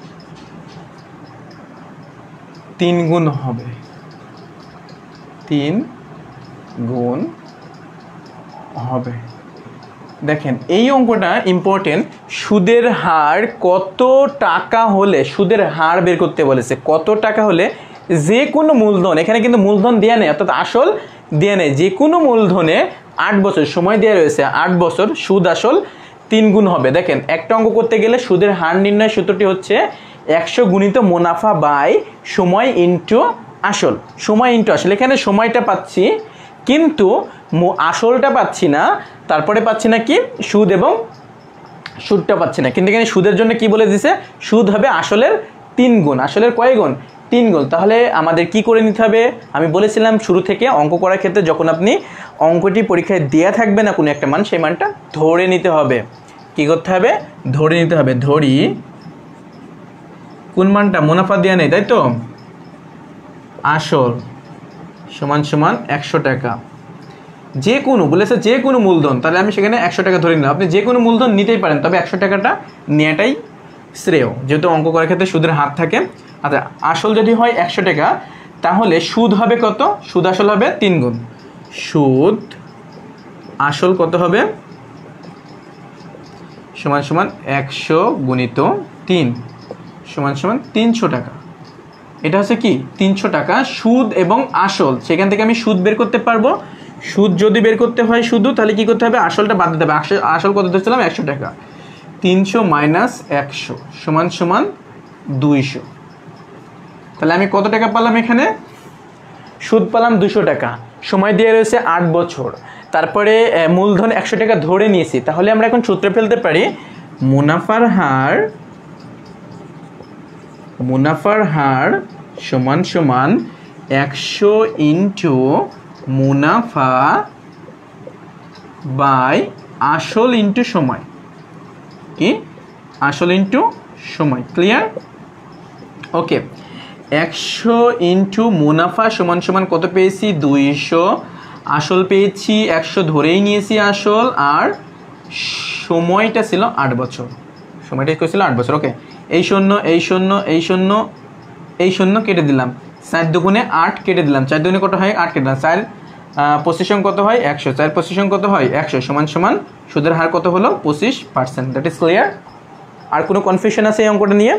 তিন গুণ হবে, তিন গুণ হবে। দেখেন এই অঙ্কটা ইম্পর্টেন্ট। সুদের হার কত টাকা হলে, সুদের হার বের করতে বলেছে, কত টাকা হলে যে কোনো মূলধন, এখানে কিন্তু মূলধন দেওয়া নেই, অর্থাৎ আসল দেওয়া নেই, যে কোনো মূলধনে আট বছর সময় দেওয়া রয়েছে, আট বছর সুদ আসল তিন গুণ হবে। দেখেন একটা অঙ্ক করতে গেলে সুদের হার নির্ণয় সূত্রটি হচ্ছে একশো গুণিত মুনাফা বাই সময় ইন্টু আসল, সময় ইন্টু আসল। এখানে সময়টা পাচ্ছি কিন্তু আসলটা পাচ্ছি না, তারপরে পাচ্ছি না কি সুদ এবং সুদটা পাচ্ছি না। কিন্তু এখানে সুদের জন্য কি বলে দিছে, সুদ হবে আসলের তিন গুণ। আসলের কয় গুণ? তিন গুণ। তাহলে আমাদের কি করে নিতে হবে, আমি বলেছিলাম শুরু থেকে অঙ্ক করার ক্ষেত্রে যখন আপনি অঙ্কটি পরীক্ষায় দেয়া থাকবে না কোনো একটা মান, সেই মানটা ধরে নিতে হবে। কি করতে হবে? ধরে নিতে হবে। ধরি কোন মানটা? মুনাফা দেওয়া নেই, তাই তো? আসল সমান সমান একশো টাকা। যে কোনো বলেছে যে কোনো মূলধন, তাহলে আমি সেখানে একশো টাকা ধরে নিলাম। আপনি যে কোনো মূলধন নিতেই পারেন, তবে একশো টাকাটা নেওয়াটাই শ্রেয়, যেহেতু অঙ্ক করার ক্ষেত্রে সুদের হাত থাকে। আচ্ছা, আসল যদি হয় একশো টাকা, তাহলে সুদ হবে কত? সুদ আসল হবে তিন গুণ। সুদ আসল কত হবে? সমান সমান একশো গুণিত তিন সমান সমান তিনশো টাকা। এটা হচ্ছে কি তিনশো টাকা সুদ এবং আসল। সেখান থেকে আমি সুদ বের করতে পারবো। সুদ যদি বের করতে হয় শুধু, তাহলে কি করতে হবে? আসলটা বাদ দিতে হবে। আসল আসল কত ধরছিলাম? একশো টাকা। তিনশো মাইনাস একশো সমান সমান দুইশো। তাহলে আমি কত টাকা পেলাম? এখানে সুদ পেলাম দুশো টাকা। সময় দিয়ে রয়েছে আট বছর। তারপরে মূলধন একশো টাকা ধরে নিয়েছি। তাহলে আমরা এখন সূত্রে ফেলতে পারি মুনাফার হার মুনাফার হার সমান সমান একশো ইন্টু মুনাফা বাই আসল ইন্টু সময়। কি? আসল ইন্টু সময়। ক্লিয়ার? ওকে, একশো ইন্টু মুনাফা সমান সমান কত পেয়েছি? দুইশো। আসল পেয়েছি একশো, ধরেই নিয়েছি আসল, আর সময়টা ছিল আট বছর। সময়টা ছিল আট বছর। ওকে, এই শূন্য এই শূন্য এই শূন্য এই শূন্য কেটে দিলাম। চার দুগুণে আট কেটে দিলাম। চার দুগুণে কত হয়? আট কেটে দিলাম। চার পঁচিশং কত হয়? একশো। চার পঁচিশং কত হয়? একশো। সমান সমান সুদের হার কত হলো? পঁচিশ পার্সেন্ট। That is clear. আর কোনো কনফিউশন আছে এই অঙ্কটা নিয়ে?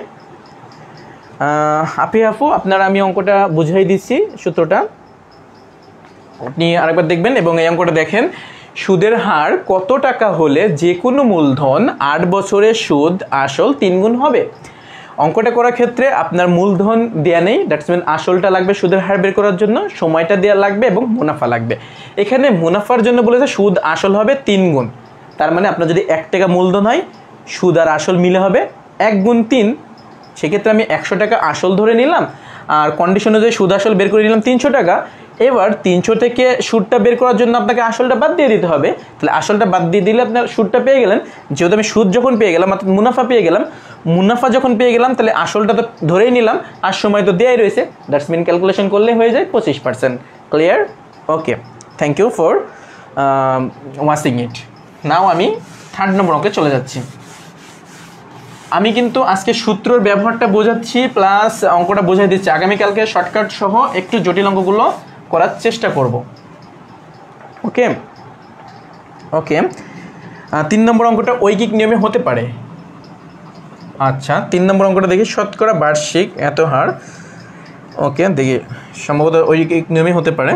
আপি আপু, আপনারা আমি অঙ্কটা বুঝাই দিচ্ছি, সূত্রটা আপনি আরেকবার দেখবেন এবং এই অঙ্কটা দেখেন। সুদের হার কত টাকা হলে যে কোনো মূলধন আট বছরের সুদ আসল তিন গুণ হবে? অঙ্কটা করার ক্ষেত্রে আপনার মূলধন দেয়া নেই, দ্যাটস মিন আসলটা লাগবে সুদের হার বের করার জন্য, সময়টা দেওয়া লাগবে এবং মুনাফা লাগবে। এখানে মুনাফার জন্য বলেছে সুদ আসল হবে তিন গুণ। তার মানে আপনার যদি এক টাকা মূলধন হয়, সুদ আর আসল মিলে হবে এক গুণ তিন। সেক্ষেত্রে আমি একশো টাকা আসল ধরে নিলাম, আর কন্ডিশন অনুযায়ী সুদ আসল বের করে নিলাম তিনশো টাকা। এবার তিনশো থেকে সুদটা বের করার জন্য আপনাকে আসলটা বাদ দিয়ে দিতে হবে। তাহলে আসলটা বাদ দিয়ে দিলে আপনার সুদটা পেয়ে গেলেন। যেহেতু আমি সুদ যখন পেয়ে গেলাম, অর্থাৎ মুনাফা পেয়ে গেলাম, মুনাফা যখন পেয়ে গেলাম, তাহলে আসলটা তো ধরেই নিলাম, আর সময় তো দেয়াই রয়েছে। দ্যাটস মিন ক্যালকুলেশন করলে হয়ে যায় পঁচিশ percent. Clear? Okay, thank you for watching it. Now আমি থার্ড নম্বর অঙ্কে চলে যাচ্ছি। আমি কিন্তু আজকে সূত্রের ব্যবহারটা বোঝাচ্ছি, প্লাস অঙ্কটা বোঝাই দিচ্ছি। আগামীকালকে শর্টকাট সহ একটু জটিল অঙ্কগুলো করার চেষ্টা করব। ওকে ওকে তিন নম্বর অঙ্কটা ঐকিক নিয়মে হতে পারে। আচ্ছা, তিন নম্বর অঙ্কটা দেখি, শতকরা বার্ষিক এত হার। ওকে, দেখি সম্ভবত ঐকিক নিয়মে হতে পারে।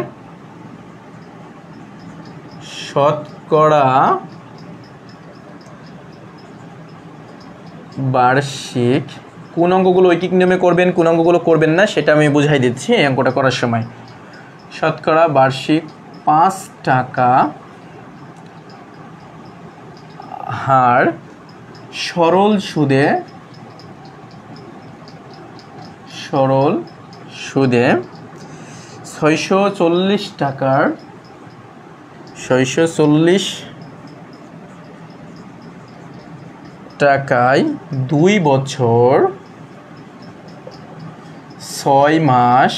শতকরা বার্ষিক, কোন অঙ্কগুলো ঐকিক নিয়মে করবেন, কোন অঙ্কগুলো করবেন না, সেটা আমি বুঝাই দিচ্ছি এই অঙ্কটা করার সময়। শতকরা বার্ষিক পাঁচ টাকা হার সরল সুদে সরল সুদে ছয়শো চল্লিশ টাকার ছয়শো চল্লিশ টাকায় দুই বছর ছয় মাস,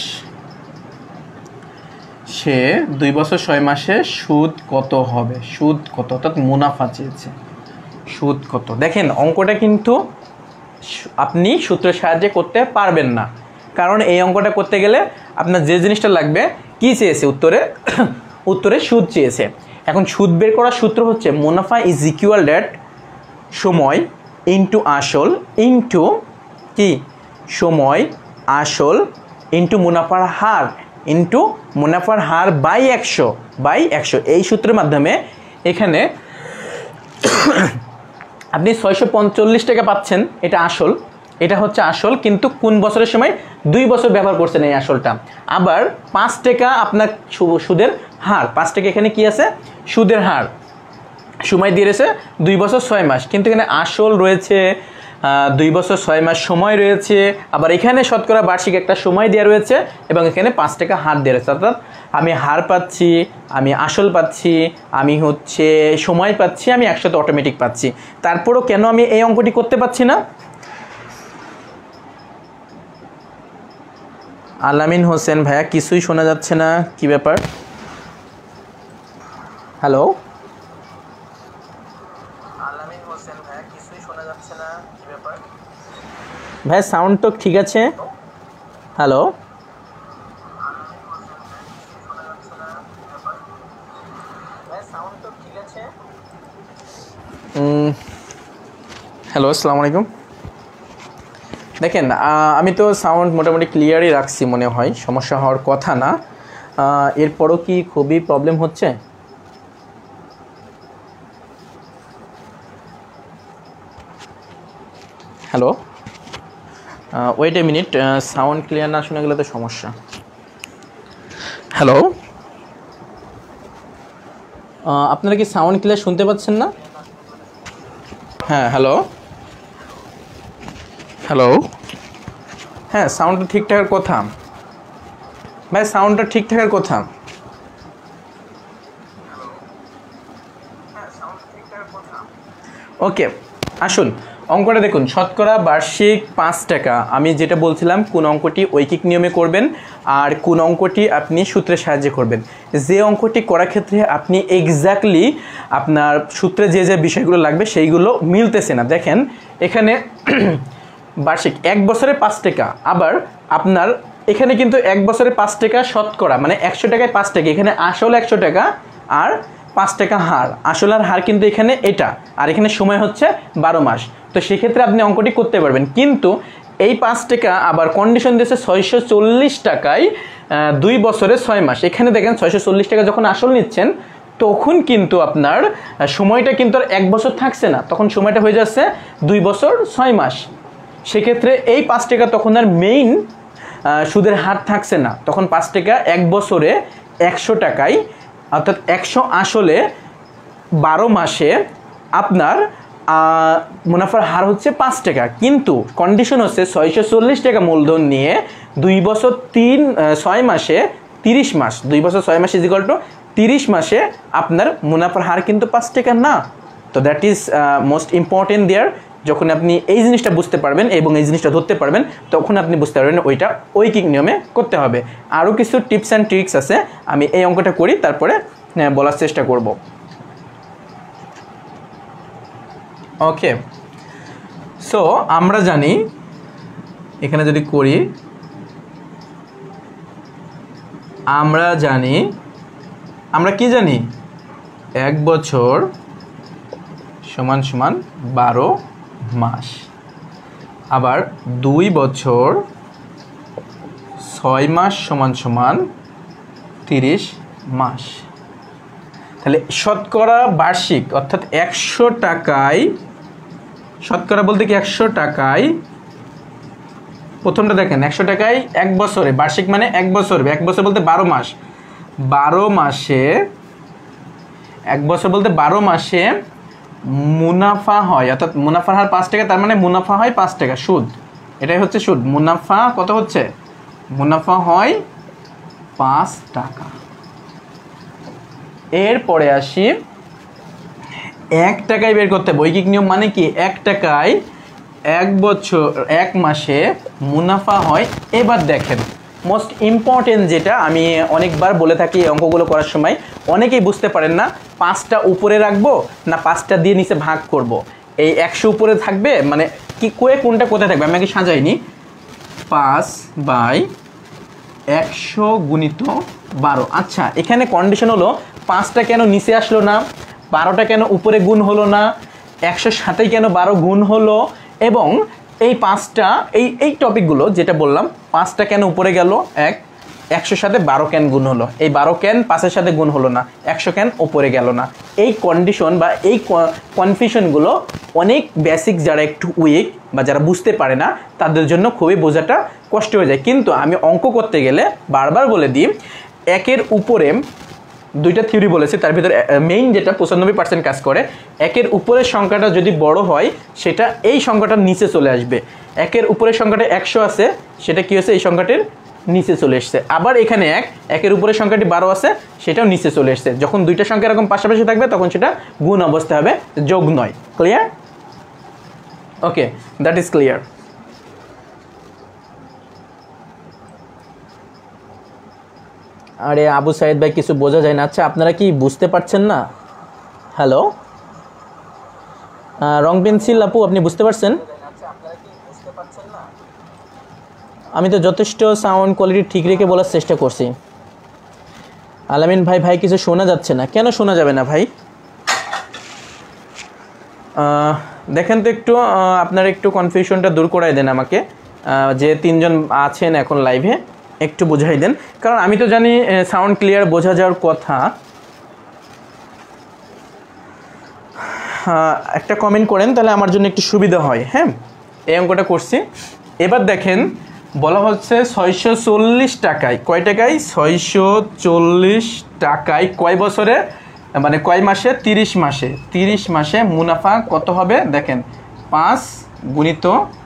সে দুই বছর ছয় মাসে সুদ কত হবে? সুদ কত, অর্থাৎ মুনাফা চেয়েছে। সুদ কত? দেখেন অঙ্কটা কিন্তু আপনি সূত্রের সাহায্যে করতে পারবেন না, কারণ এই অঙ্কটা করতে গেলে আপনার যে জিনিসটা লাগবে, কি চেয়েছে উত্তরে? উত্তরে সুদ চেয়েছে। এখন সুদ বের করার সূত্র হচ্ছে মুনাফা ইজ ইকুয়াল ড্যাট সময় ইন্টু আসল ইন্টু কি সময় আসল ইন্টু মুনাফার হার ইন্টু মুনাফার হার বাই একশো বাই একশো। এই সূত্রের মাধ্যমে এখানে আপনি ছয়শো পঞ্চল্লিশ টাকা পাচ্ছেন, এটা আসল, এটা হচ্ছে আসল, কিন্তু কোন বছরের সময় দুই বছর ব্যবহার করছেন এই আসলটা। আবার পাঁচ টাকা আপনার সুদের হার, পাঁচ টাকা এখানে কি আছে সুদের হার, সময় দিয়ে রয়েছে দুই বছর ছয় মাস, কিন্তু এখানে আসল রয়েছে দুই বছর ছয় মাস সময় রয়েছে, আবার এখানে শতকরা বার্ষিক একটা সময় দেওয়া রয়েছে এবং এখানে পাঁচ টাকা হার দেওয়া রয়েছে। অর্থাৎ আমি হার পাচ্ছি, আমি আসল পাচ্ছি, আমি হচ্ছে সময় পাচ্ছি, আমি একসাথে অটোমেটিক পাচ্ছি। তারপরও কেন আমি এই অঙ্কটি করতে পারছি না? আলামিন হোসেন ভাইয়া কিছুই শোনা যাচ্ছে না, কি ব্যাপার? হ্যালো আলামিন হোসেন ভাইয়া কিছুই শোনা যাচ্ছে না, কি ব্যাপার? ভাইয়া সাউন্ড তো ঠিক আছে। হ্যালো হ্যালো আসসালামু আলাইকুম। দেখেন আমি তো সাউন্ড মোটামুটি ক্লিয়ারই রাখছি, মনে হয় সমস্যা হওয়ার কথা না। এরপরও কি খুবই প্রবলেম হচ্ছে? Hello wait a minute, sound clear না শুনে গেলে তো সমস্যা। হ্যালো আপনারা কি সাউন্ড ক্লিয়ার শুনতে পাচ্ছেন না? হ্যাঁ হ্যালো হ্যালো হ্যাঁ সাউন্ডটা ঠিক থাকার কথা ভাই, সাউন্ডটা ঠিক থাকার কথা। ওকে আসুন অঙ্কটা দেখুন, শতকরা বার্ষিক পাঁচ টাকা। আমি যেটা বলছিলাম কোন অঙ্কটি ঐকিক নিয়মে করবেন আর কোন অঙ্কটি আপনি সূত্রের সাহায্যে করবেন। যে অঙ্কটি করার ক্ষেত্রে আপনি এক্স্যাক্টলি আপনার সূত্রে যে যে বিষয়গুলো লাগবে সেইগুলো মিলতেছে না। দেখেন এখানে বার্ষিক এক বছরে পাঁচ টাকা, আবার আপনার এখানে কিন্তু এক বছরে পাঁচ টাকা শতকরা মানে একশো টাকায় পাঁচ টাকা, এখানে আসল একশো টাকা আর পাঁচ টাকা হার, আসল আর হার কিন্তু এখানে এটা, আর এখানে সময় হচ্ছে বারো মাস। তো সেক্ষেত্রে আপনি অঙ্কটি করতে পারবেন, কিন্তু এই পাঁচ টাকা আবার কন্ডিশন দিয়েছে ছয়শো চল্লিশ টাকায় দুই বছরে ছয় মাস। এখানে দেখেন ছয়শো চল্লিশ টাকা যখন আসল নিচ্ছেন তখন কিন্তু আপনার সময়টা কিন্তু আর এক বছর থাকছে না, তখন সময়টা হয়ে যাচ্ছে দুই বছর ছয় মাস। সেক্ষেত্রে এই পাঁচ টাকা তখন আর মেইন সুদের হার থাকছে না, তখন পাঁচ টাকা এক বছরে একশো টাকায় অর্থাৎ একশো আসলে বারো মাসে আপনার মুনাফার হার হচ্ছে পাঁচ টাকা, কিন্তু কন্ডিশন হচ্ছে ছয়শো চল্লিশ টাকা মূলধন নিয়ে দুই বছর তিন ছয় মাসে তিরিশ মাস, দুই বছর ছয় মাস ইজ ইকুয়াল টু তিরিশ মাসে আপনার মুনাফার হার কিন্তু পাঁচ টাকা না। তো that is most important there. যখন আপনি এই জিনিসটা বুঝতে পারবেন এবং এই জিনিসটা ধরতে পারবেন তখন আপনি বুঝতে পারবেন ওইটা ঐকিক নিয়মে করতে হবে। আরও কিছু টিপস অ্যান্ড ট্রিক্স আছে, আমি এই অঙ্কটা করি তারপরে বলার চেষ্টা করব। ওকে সো আমরা জানি এখানে যদি করি, আমরা জানি আমরা কি জানি এক বছর সমান সমান বারো মাস, আবার দুই বছর ছয় মাস সমান সমান তিরিশ মাস। তাহলে শতকরা বার্ষিক অর্থাৎ একশো টাকায়, শতকরা বলতে কি একশো টাকায় প্রথমটা দেখেন একশো টাকায় এক বছরে, বার্ষিক মানে এক বছর, এক বছর বলতে বারো মাস, বারো মাসে এক বছর বলতে বারো মাসে মুনাফা হয়, অর্থাৎ মুনাফার হার পাঁচ টাকা, তার মানে মুনাফা হয় পাঁচ টাকা সুদ, এটাই হচ্ছে সুদ। মুনাফা কত হচ্ছে? মুনাফা হয় পাঁচ টাকা। এরপরে আসি এক টাকায় বের করতে হবে। ঐকিক নিয়ম মানে কি এক টাকায় এক বছর এক মাসে মুনাফা হয়। এবার দেখেন মোস্ট ইম্পর্টেন্ট যেটা আমি অনেকবার বলে থাকি এই অঙ্কগুলো করার সময়, অনেকেই বুঝতে পারেন না পাঁচটা উপরে রাখবো না পাঁচটা দিয়ে নিচে ভাগ করব। এই একশো উপরে থাকবে মানে কি কয়ে কোনটা কোথায় থাকবে আমি আগে সাজাইনি। পাঁচ বাই একশো গুণিত বারো। আচ্ছা এখানে কন্ডিশন হলো পাঁচটা কেন নিচে আসলো না, বারোটা কেন উপরে গুণ হলো না, একশোর সাথেই কেন বারো গুণ হলো, এবং এই পাঁচটা এই এই টপিকগুলো যেটা বললাম, পাঁচটা কেন উপরে গেল, এক একশোর সাথে বারো কেন গুণ হলো, এই বারো কেন পাঁচের সাথে গুণ হলো না, একশো কেন উপরে গেল না, এই কন্ডিশন বা এই কনফিউশনগুলো অনেক বেসিক যারা একটু উইক বা যারা বুঝতে পারে না তাদের জন্য খুবই বোঝাটা কষ্ট হয়ে যায়। কিন্তু আমি অঙ্ক করতে গেলে বারবার বলে দিই, একের উপরে দুইটা থিওরি বলেছে, তার ভিতরে মেইন যেটা পঁচানব্বই পার্সেন্ট কাজ করে, একের উপরের সংখ্যাটা যদি বড় হয় সেটা এই সংখ্যাটার নিচে চলে আসবে। একের উপরের সংখ্যাটা একশো আছে, সেটা কি হয়েছে এই সংখ্যাটির নিচে চলে এসছে। আবার এখানে এক একের উপরের সংখ্যাটি বারো আছে, সেটাও নিচে চলে এসছে। যখন দুইটা সংখ্যা এরকম পাশাপাশি থাকবে তখন সেটা গুণ অবস্থা হবে, যোগ নয়। Clear? Okay, that is clear. আরে আবু সাইদ ভাই কিছু বোঝা যায় না। আচ্ছা আপনারা কি বুঝতে পারছেন না? হ্যালো রং পেন্সিল আপু, আপনি বুঝতে পারছেন? আমি তো যথেষ্ট সাউন্ড কোয়ালিটি ঠিক রেখে বলার চেষ্টা করছি। আলামিন ভাই, ভাই কিছু শোনা যাচ্ছে না। কেন শোনা যাবে না ভাই? দেখেন তো একটু, আপনারা একটু কনফিউশনটা দূর করাই দেন আমাকে, যে তিনজন আছেন এখন লাইভে, একটু বোঝাই দেন। কারণ আমি তো জানি সাউন্ড ক্লিয়ার, বোঝা যাওয়ার কথা। একটা কমেন্ট করেন তাহলে আমার জন্য একটু সুবিধা হয়। হ্যাঁ, এই অঙ্কটা করছি। এবার দেখেন বলা হচ্ছে ছয়শো চল্লিশ টাকায়, কয় টাকায়? ছয়শো চল্লিশ টাকায় কয় বছরে, মানে কয় মাসে? তিরিশ মাসে। তিরিশ মাসে মুনাফা কত হবে? দেখেন পাঁচ গুণিত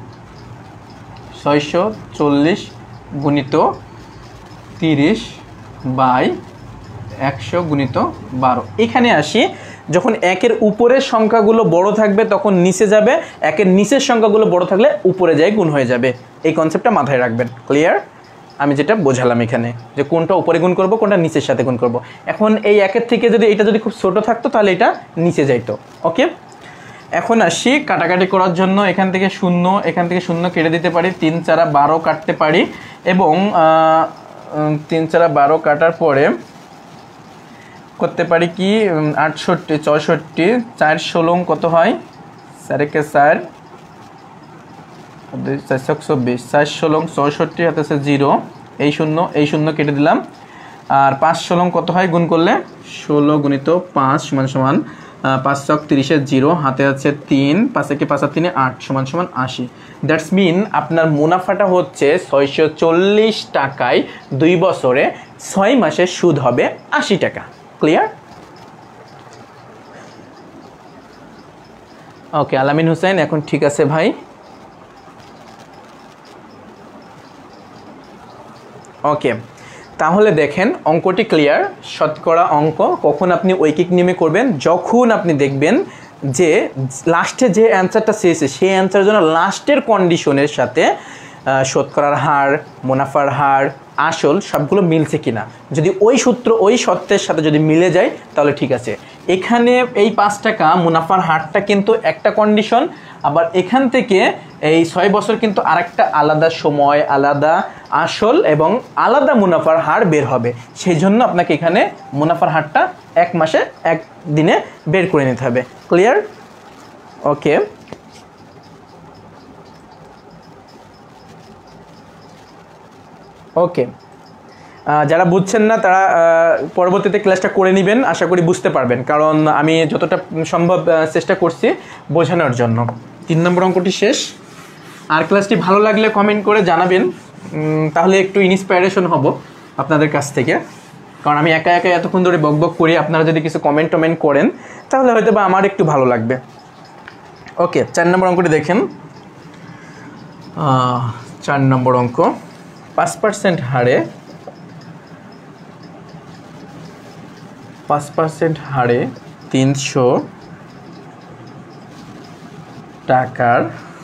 ছয়শো চল্লিশ গুণিত তিরিশ বাই একশো গুণিত বারো। এখানে আসি, যখন একের উপরের সংখ্যাগুলো বড় থাকবে তখন নিচে যাবে, একের নিচের সংখ্যাগুলো বড় থাকলে উপরে যায় গুণ হয়ে যাবে। এই কনসেপ্টটা মাথায় রাখবেন। ক্লিয়ার? আমি যেটা বোঝালাম এখানে, যে কোনটা উপরে গুণ করব, কোনটা নিচের সাথে গুণ করব। এখন এই একের থেকে যদি এটা যদি খুব ছোট থাকতো তাহলে এটা নিচে যাইতো। ওকে, এখন আসি কাটাকাটি করার জন্য। এখান থেকে শূন্য, এখান থেকে শূন্য কেটে দিতে পারি, তিন চারা বারো কাটতে পারি, এবং তিন চারা বারো কাটার পরে করতে পারি কি আটষট্টি, চৌষট্টি, চার ষোলং কত হয়? চারেকে চার, চারশো চব্বিশ, চার ষোলং চৌষট্টি, হাতে আছে জিরো, এই শূন্য এই শূন্য কেটে দিলাম। আর পাঁচ ষোলং কত হয় গুণ করলে? ষোলো গুণিত পাঁচ সমান সমান পাঁচ চক তিরিশের জিরো, হাতে আছে তিন, পাঁচ একে পাঁচ আর তিনে আট, সমান সমান আশি। দ্যাটস মিন আপনার মুনাফাটা হচ্ছে ছয়শো চল্লিশ টাকায় দুই বছরে ছয় মাসে সুদ হবে আশি টাকা। ক্লিয়ার? ওকে, আলামিন হোসেন এখন ঠিক আছে ভাই। ওকে, তাহলে দেখেন অঙ্কটি ক্লিয়ার, শতকরা অঙ্ক। কখন আপনি ঐকিক নিয়মে করবেন? যখন আপনি দেখবেন যে লাস্টে যে অ্যান্সারটা চেয়েছে সেই অ্যান্সারের জন্য লাস্টের কন্ডিশনের সাথে শতকরার হার, মুনাফার হার, আসল সবগুলো মিলছে কিনা। যদি ওই সূত্র ওই সত্যের সাথে যদি মিলে যায় তাহলে ঠিক আছে। এখানে এই পাঁচ টাকা মুনাফার হারটা কিন্তু একটা কন্ডিশন, আবার এখান থেকে এই ছয় বছর কিন্তু আরেকটা আলাদা সময়, আলাদা আসল এবং আলাদা মুনাফার হার বের হবে। সেই জন্য আপনাকে এখানে মুনাফার হারটা এক মাসে এক দিনে বের করে নিতে হবে। ক্লিয়ার? ওকে, ওকে, যারা বুঝছেন না তারা পরবর্তীতে ক্লাসটা করে নেবেন, আশা করি বুঝতে পারবেন, কারণ আমি যতটা সম্ভব চেষ্টা করছি বোঝানোর জন্য। তিন নম্বর অঙ্কটি শেষ। আর ক্লাসটি ভালো লাগলে কমেন্ট করে জানাবেন, তাহলে একটু ইন্সপায়ারেশন হব আপনাদের কাছ থেকে। কারণ আমি একা একা এতক্ষণ ধরে বক বক করি, আপনারা যদি কিছু কমেন্ট টমেন্ট করেন তাহলে হয়তো বা আমার একটু ভালো লাগবে। ওকে, চার নম্বর অঙ্কটি দেখেন। চার নম্বর অঙ্ক, পাঁচ পার্সেন্ট হারে পাঁচ পার্সেন্ট হারে তিনশো টাকার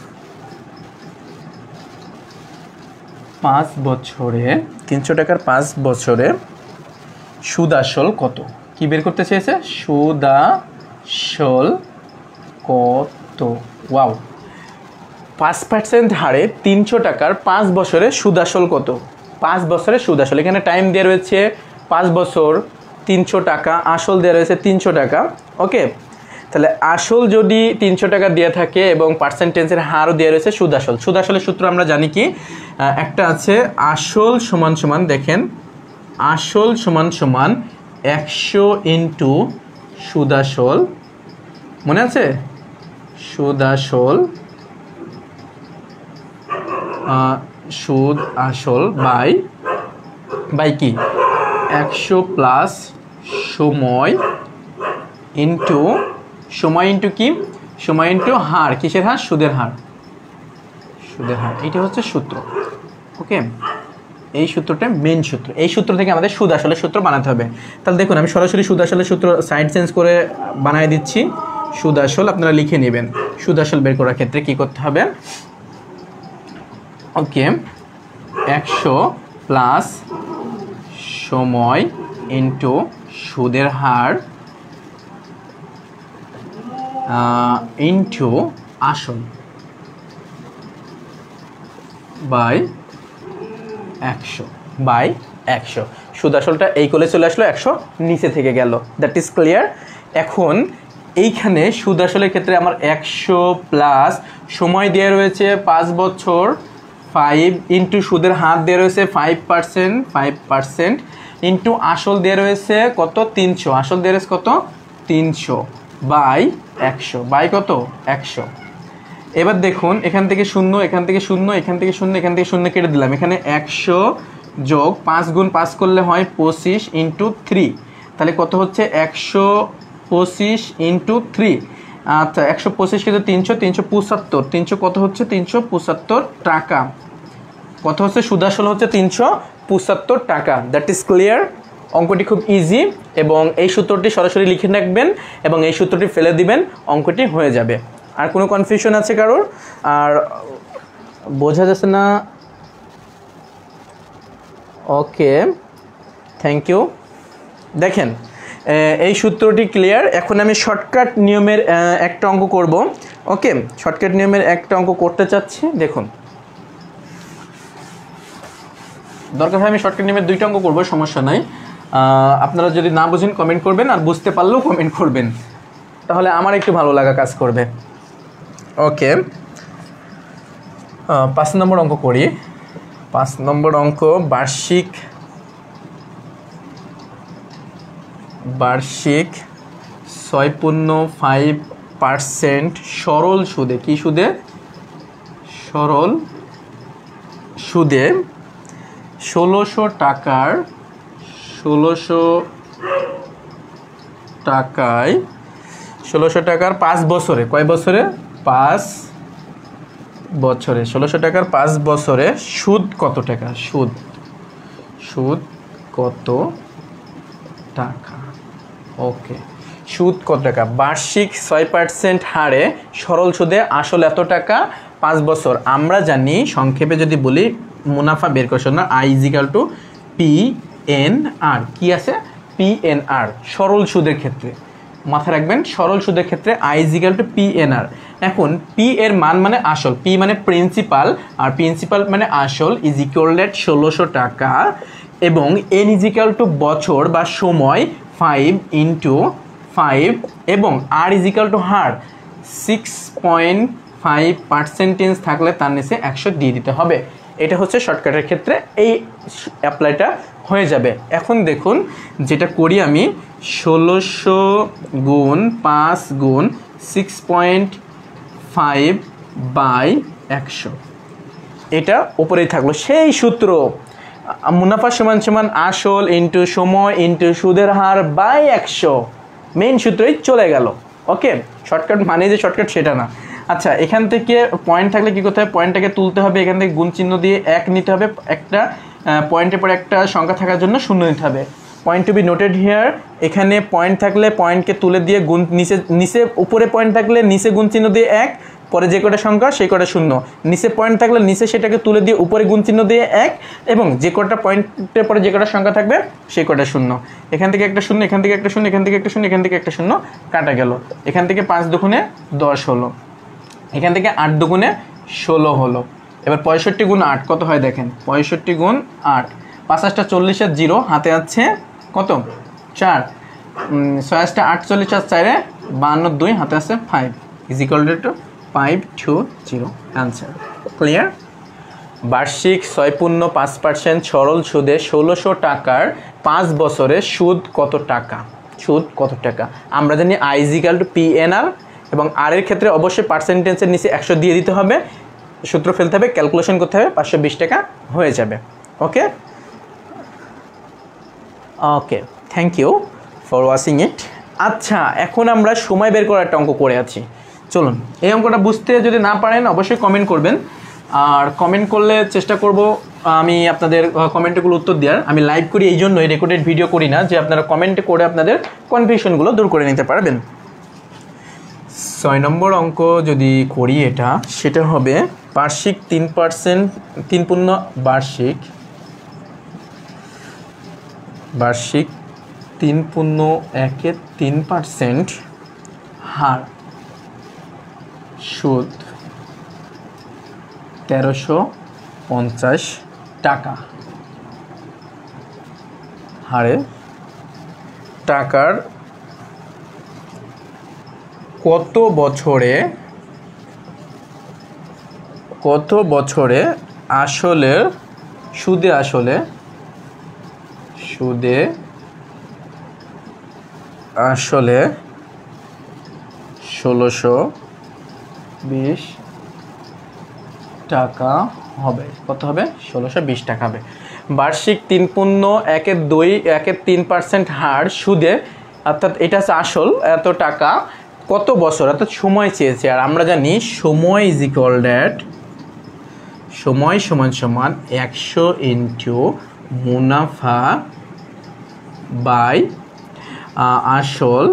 পাঁচ বছরে তিনশো টাকার পাঁচ বছরে সুদ আসল কত? কি বের করতে চেয়েছে? সুদ আসল কত? ওয়াও, পাঁচ পার্সেন্ট হারে তিনশো টাকার পাঁচ বছরে সুদ আসল কত? পাঁচ বছরে সুদ আসল, এখানে টাইম দেওয়া রয়েছে পাঁচ বছর, তিনশো টাকা, আসল দেওয়া রয়েছে তিনশো টাকা। ওকে, তাহলে আসল যদি তিনশো টাকা দেওয়া থাকে এবং পার্সেন্টেজের হারও দেওয়া রয়েছে সুদ আসল। সুদ আসলের সূত্র আমরা জানি কি, একটা আছে আসল সমান সমান, দেখেন আসল সমান সমান একশো ইন্টু সুদ আসল, মনে আছে? সুদ আসল সুদ আসল বাই বাই কি একশো প্লাস সময় ইন্টু সময় ইন্টু কি সময় ইন্টু হার, কিসের হার? সুদের হার, সুদের হার। এইটা হচ্ছে সূত্র। ওকে, এই সূত্রটা মেন সূত্র। এই সূত্র থেকে আমাদের সুদ আসলের সূত্র বানাতে হবে। তাহলে দেখুন আমি সরাসরি সুদ আসলের সূত্র সাইড চেঞ্জ করে বানিয়ে দিচ্ছি। সুদ আসল আপনারা লিখে নেবেন। সুদ আসল বের করার ক্ষেত্রে কি করতে হবে? ওকে, একশো প্লাস সময় ইন্টু সুদের হার ইন্টু আসল বাই একশো বাই একশো। সুদ আসলটা এই কোলে চলে আসলো, একশো নিচে থেকে গেল। That is clear. এখন এইখানে সুদ আসলের ক্ষেত্রে আমার একশো প্লাস সময় দেওয়া রয়েছে পাঁচ বছর, ফাইভ ইন্টু সুদের হার দেওয়া রয়েছে five percent five percent into আসল দেওয়া রয়েছে কত? তিনশো। আসল দেওয়া রয়েছে কত? তিনশো বাই একশো বাই কত? একশো। এবার দেখুন এখান থেকে শূন্য, এখান থেকে শূন্য, এখান থেকে শূন্য, এখান থেকে শূন্য কেটে দিলাম। এখানে একশো যোগ পাঁচ গুণ পাঁচ করলে হয় পঁচিশ ইন্টু থ্রি। তাহলে কত হচ্ছে? একশো পঁচিশ ইন্টু থ্রি। আচ্ছা, একশো পঁচিশ কিন্তু তিনশো, তিনশো পঁচাত্তর। তিনশো কত হচ্ছে? তিনশো পঁচাত্তর টাকা। কত হচ্ছে? সুদ আসল হচ্ছে তিনশো পঁচাত্তর টাকা। That is clear. অঙ্কটি খুব ইজি এবং এই সূত্রটি সরাসরি লিখে রাখবেন এবং এই সূত্রটি ফেলে দিবেন, অঙ্কটি হয়ে যাবে। আর কোনো কনফিউশন আছে কারোর? আর বোঝা যাচ্ছে না? Okay, thank you. দেখেন এই সূত্রটি ক্লিয়ার। এখন আমি শর্টকাট নিয়মের একটা অঙ্ক করব। ওকে, শর্টকাট নিয়মের একটা অঙ্ক করতে চাচ্ছি। দেখুন, দরকার হয় আমি শর্টকাট নিয়মের দুইটা অঙ্ক করবো, সমস্যা নাই। আপনারা যদি না বুঝেন কমেন্ট করবেন, আর বুঝতে পারলেও কমেন্ট করবেন, তাহলে আমার একটু ভালো লাগা কাজ করবে। ওকে, পাঁচ নম্বর অঙ্ক করি। পাঁচ নম্বর অঙ্ক বার্ষিক বার্ষিক ছয় পূর্ণ ফাইভ পার্সেন্ট সরল সুদে, কি সুদে? সরল সুদে ষোলোশো টাকার ষোলোশো টাকায় ষোলোশো টাকার পাঁচ বছরে, কয় বছরে? পাঁচ বছরে। ষোলোশো টাকার পাঁচ বছরে সুদ কত টাকা? সুদ সুদ কত টাকা? ওকে, সুদ কত টাকা? বার্ষিক ছয় পার্সেন্ট হারে সরল সুদে আসল এত টাকা, পাঁচ বছর। আমরা জানি সংক্ষেপে যদি বলি মুনাফা বের করার জন্য I is equal to P N R. কি আছে? P N R. সরল সুদের ক্ষেত্রে মাথায় রাখবেন, সরল সুদের ক্ষেত্রে I is equal to P N R. এখন পি এর মান মানে আসল, পি মানে প্রিন্সিপাল, আর প্রিন্সিপাল মানে আসল, ইজ ইকুয়াল টু ষোলোশো টাকা, এবং এন ইজ ইকুয়াল টু বছর বা সময় ফাইভ ইন্টু ফাইভ, এবং আর ইজ ইকুয়াল টু হার সিক্স পয়েন্ট ফাইভ পার্সেন্টেজ থাকলে তার নিচে একশো দিয়ে দিতে হবে। এটা হচ্ছে শর্টকাটের ক্ষেত্রে এই অ্যাপ্লাইটা হয়ে যাবে। এখন দেখুন যেটা করি আমি, ষোলোশো গুণ পাঁচ গুণ সিক্স পয়েন্ট ফাইভ বাই একশো, এটা উপরেই থাকলো সেই সূত্র, মুনাফা সমান সমান আসল ইন্টু সময় ইন্টু সুদের হার বাই একশো। মেইন সূত্রই চলে গেল। ওকে, শর্টকাট মানে যে শর্টকাট সেটা না। আচ্ছা, এখান থেকে পয়েন্ট থাকলে কী করতে হবে? পয়েন্টটাকে তুলতে হবে, এখান থেকে গুণ চিহ্ন দিয়ে এক নিতে হবে, একটা পয়েন্টের পর একটা সংখ্যা থাকার জন্য শূন্য নিতে হবে। Point to be noted here. এখানে পয়েন্ট থাকলে পয়েন্টকে তুলে দিয়ে গুণ, নিচে নিচে উপরে পয়েন্ট থাকলে নিচে গুণ চিহ্ন দিয়ে এক, পরে যে কটা সংখ্যা সেই কটা শূন্য। নিচে পয়েন্ট থাকলে নিচে সেটাকে তুলে দিয়ে উপরে গুণ চিহ্ন দিয়ে এক, এবং যে কটা পয়েন্টের পরে যে কটা সংখ্যা থাকবে সেই কটা শূন্য। এখান থেকে একটা শূন্য, এখান থেকে একটা শূন্য, এখান থেকে একটা শূন্য, এখান থেকে একটা শূন্য কাটা গেল। এখান থেকে পাঁচ দুগুণে দশ হলো, এখান থেকে আট দুগুণে ষোলো হলো। এবার পঁয়ষট্টি গুণ আট কত হয় দেখেন, পঁয়ষট্টি গুণ আট, পাঁচাশটা চল্লিশের জিরো, হাতে আছে কত? চার। ছয়াশটা আটচল্লিশ আর চারে বান্ন, দুই হাতে আছে five, is equal to five two zero. Answer clear. বার্ষিক ছয় পূর্ণ পাঁচ পার্সেন্ট সরল সুদে ষোলোশো টাকার পাঁচ বছরে সুদ কত টাকা? সুদ কত টাকা। আমরা জানি I is equal to P N R, এবং আর এর ক্ষেত্রে অবশ্যই পার্সেন্টেজের নিচে একশো দিয়ে দিতে হবে, সূত্র ফেলতে হবে, ক্যালকুলেশন করতে হবে, পাঁচশো বিশ টাকা হয়ে যাবে। Okay okay thank you for watching it. আচ্ছা, এখন আমরা সময় বের করার একটা অঙ্ক করে আছি। চলুন, এই অঙ্কটা বুঝতে যদি না পারেন অবশ্যই কমেন্ট করবেন, আর কমেন্ট করলে চেষ্টা করব আমি আপনাদের কমেন্টগুলো উত্তর দেওয়ার। আমি লাইভ করি এই জন্যই, রেকর্ডেড ভিডিও করি না, যে আপনারা কমেন্ট করে আপনাদের কনফিউশনগুলো দূর করে নিতে পারবেন। ছয় নম্বর অঙ্ক যদি করি, এটা সেটা হবে বার্ষিক তিন পার্সেন্ট তিন পূর্ণ বার্ষিক বার্ষিক তিন পূর্ণ একের তিন পার্সেন্ট হার সুদ তেরোশো পঞ্চাশ টাকা। হারে টাকার কত বছরে কত বছরে আসলে সুদে আসলে সুদে আসলে ষোলোশো বিশ টাকা হবে। কত হবে? ষোলোশো বিশ টাকা হবে। বার্ষিক তিন পূর্ণ একের দুই একের তিন পার্সেন্ট হার সুদে, অর্থাৎ এটা হচ্ছে আসল, এত টাকা কত বছর, অর্থাৎ সময় চেয়েছে। আর আমরা জানি সময় ইজ ইকুয়াল দ্যাট সময় সমান সমান একশো ইন্টু মুনাফা বাই আসল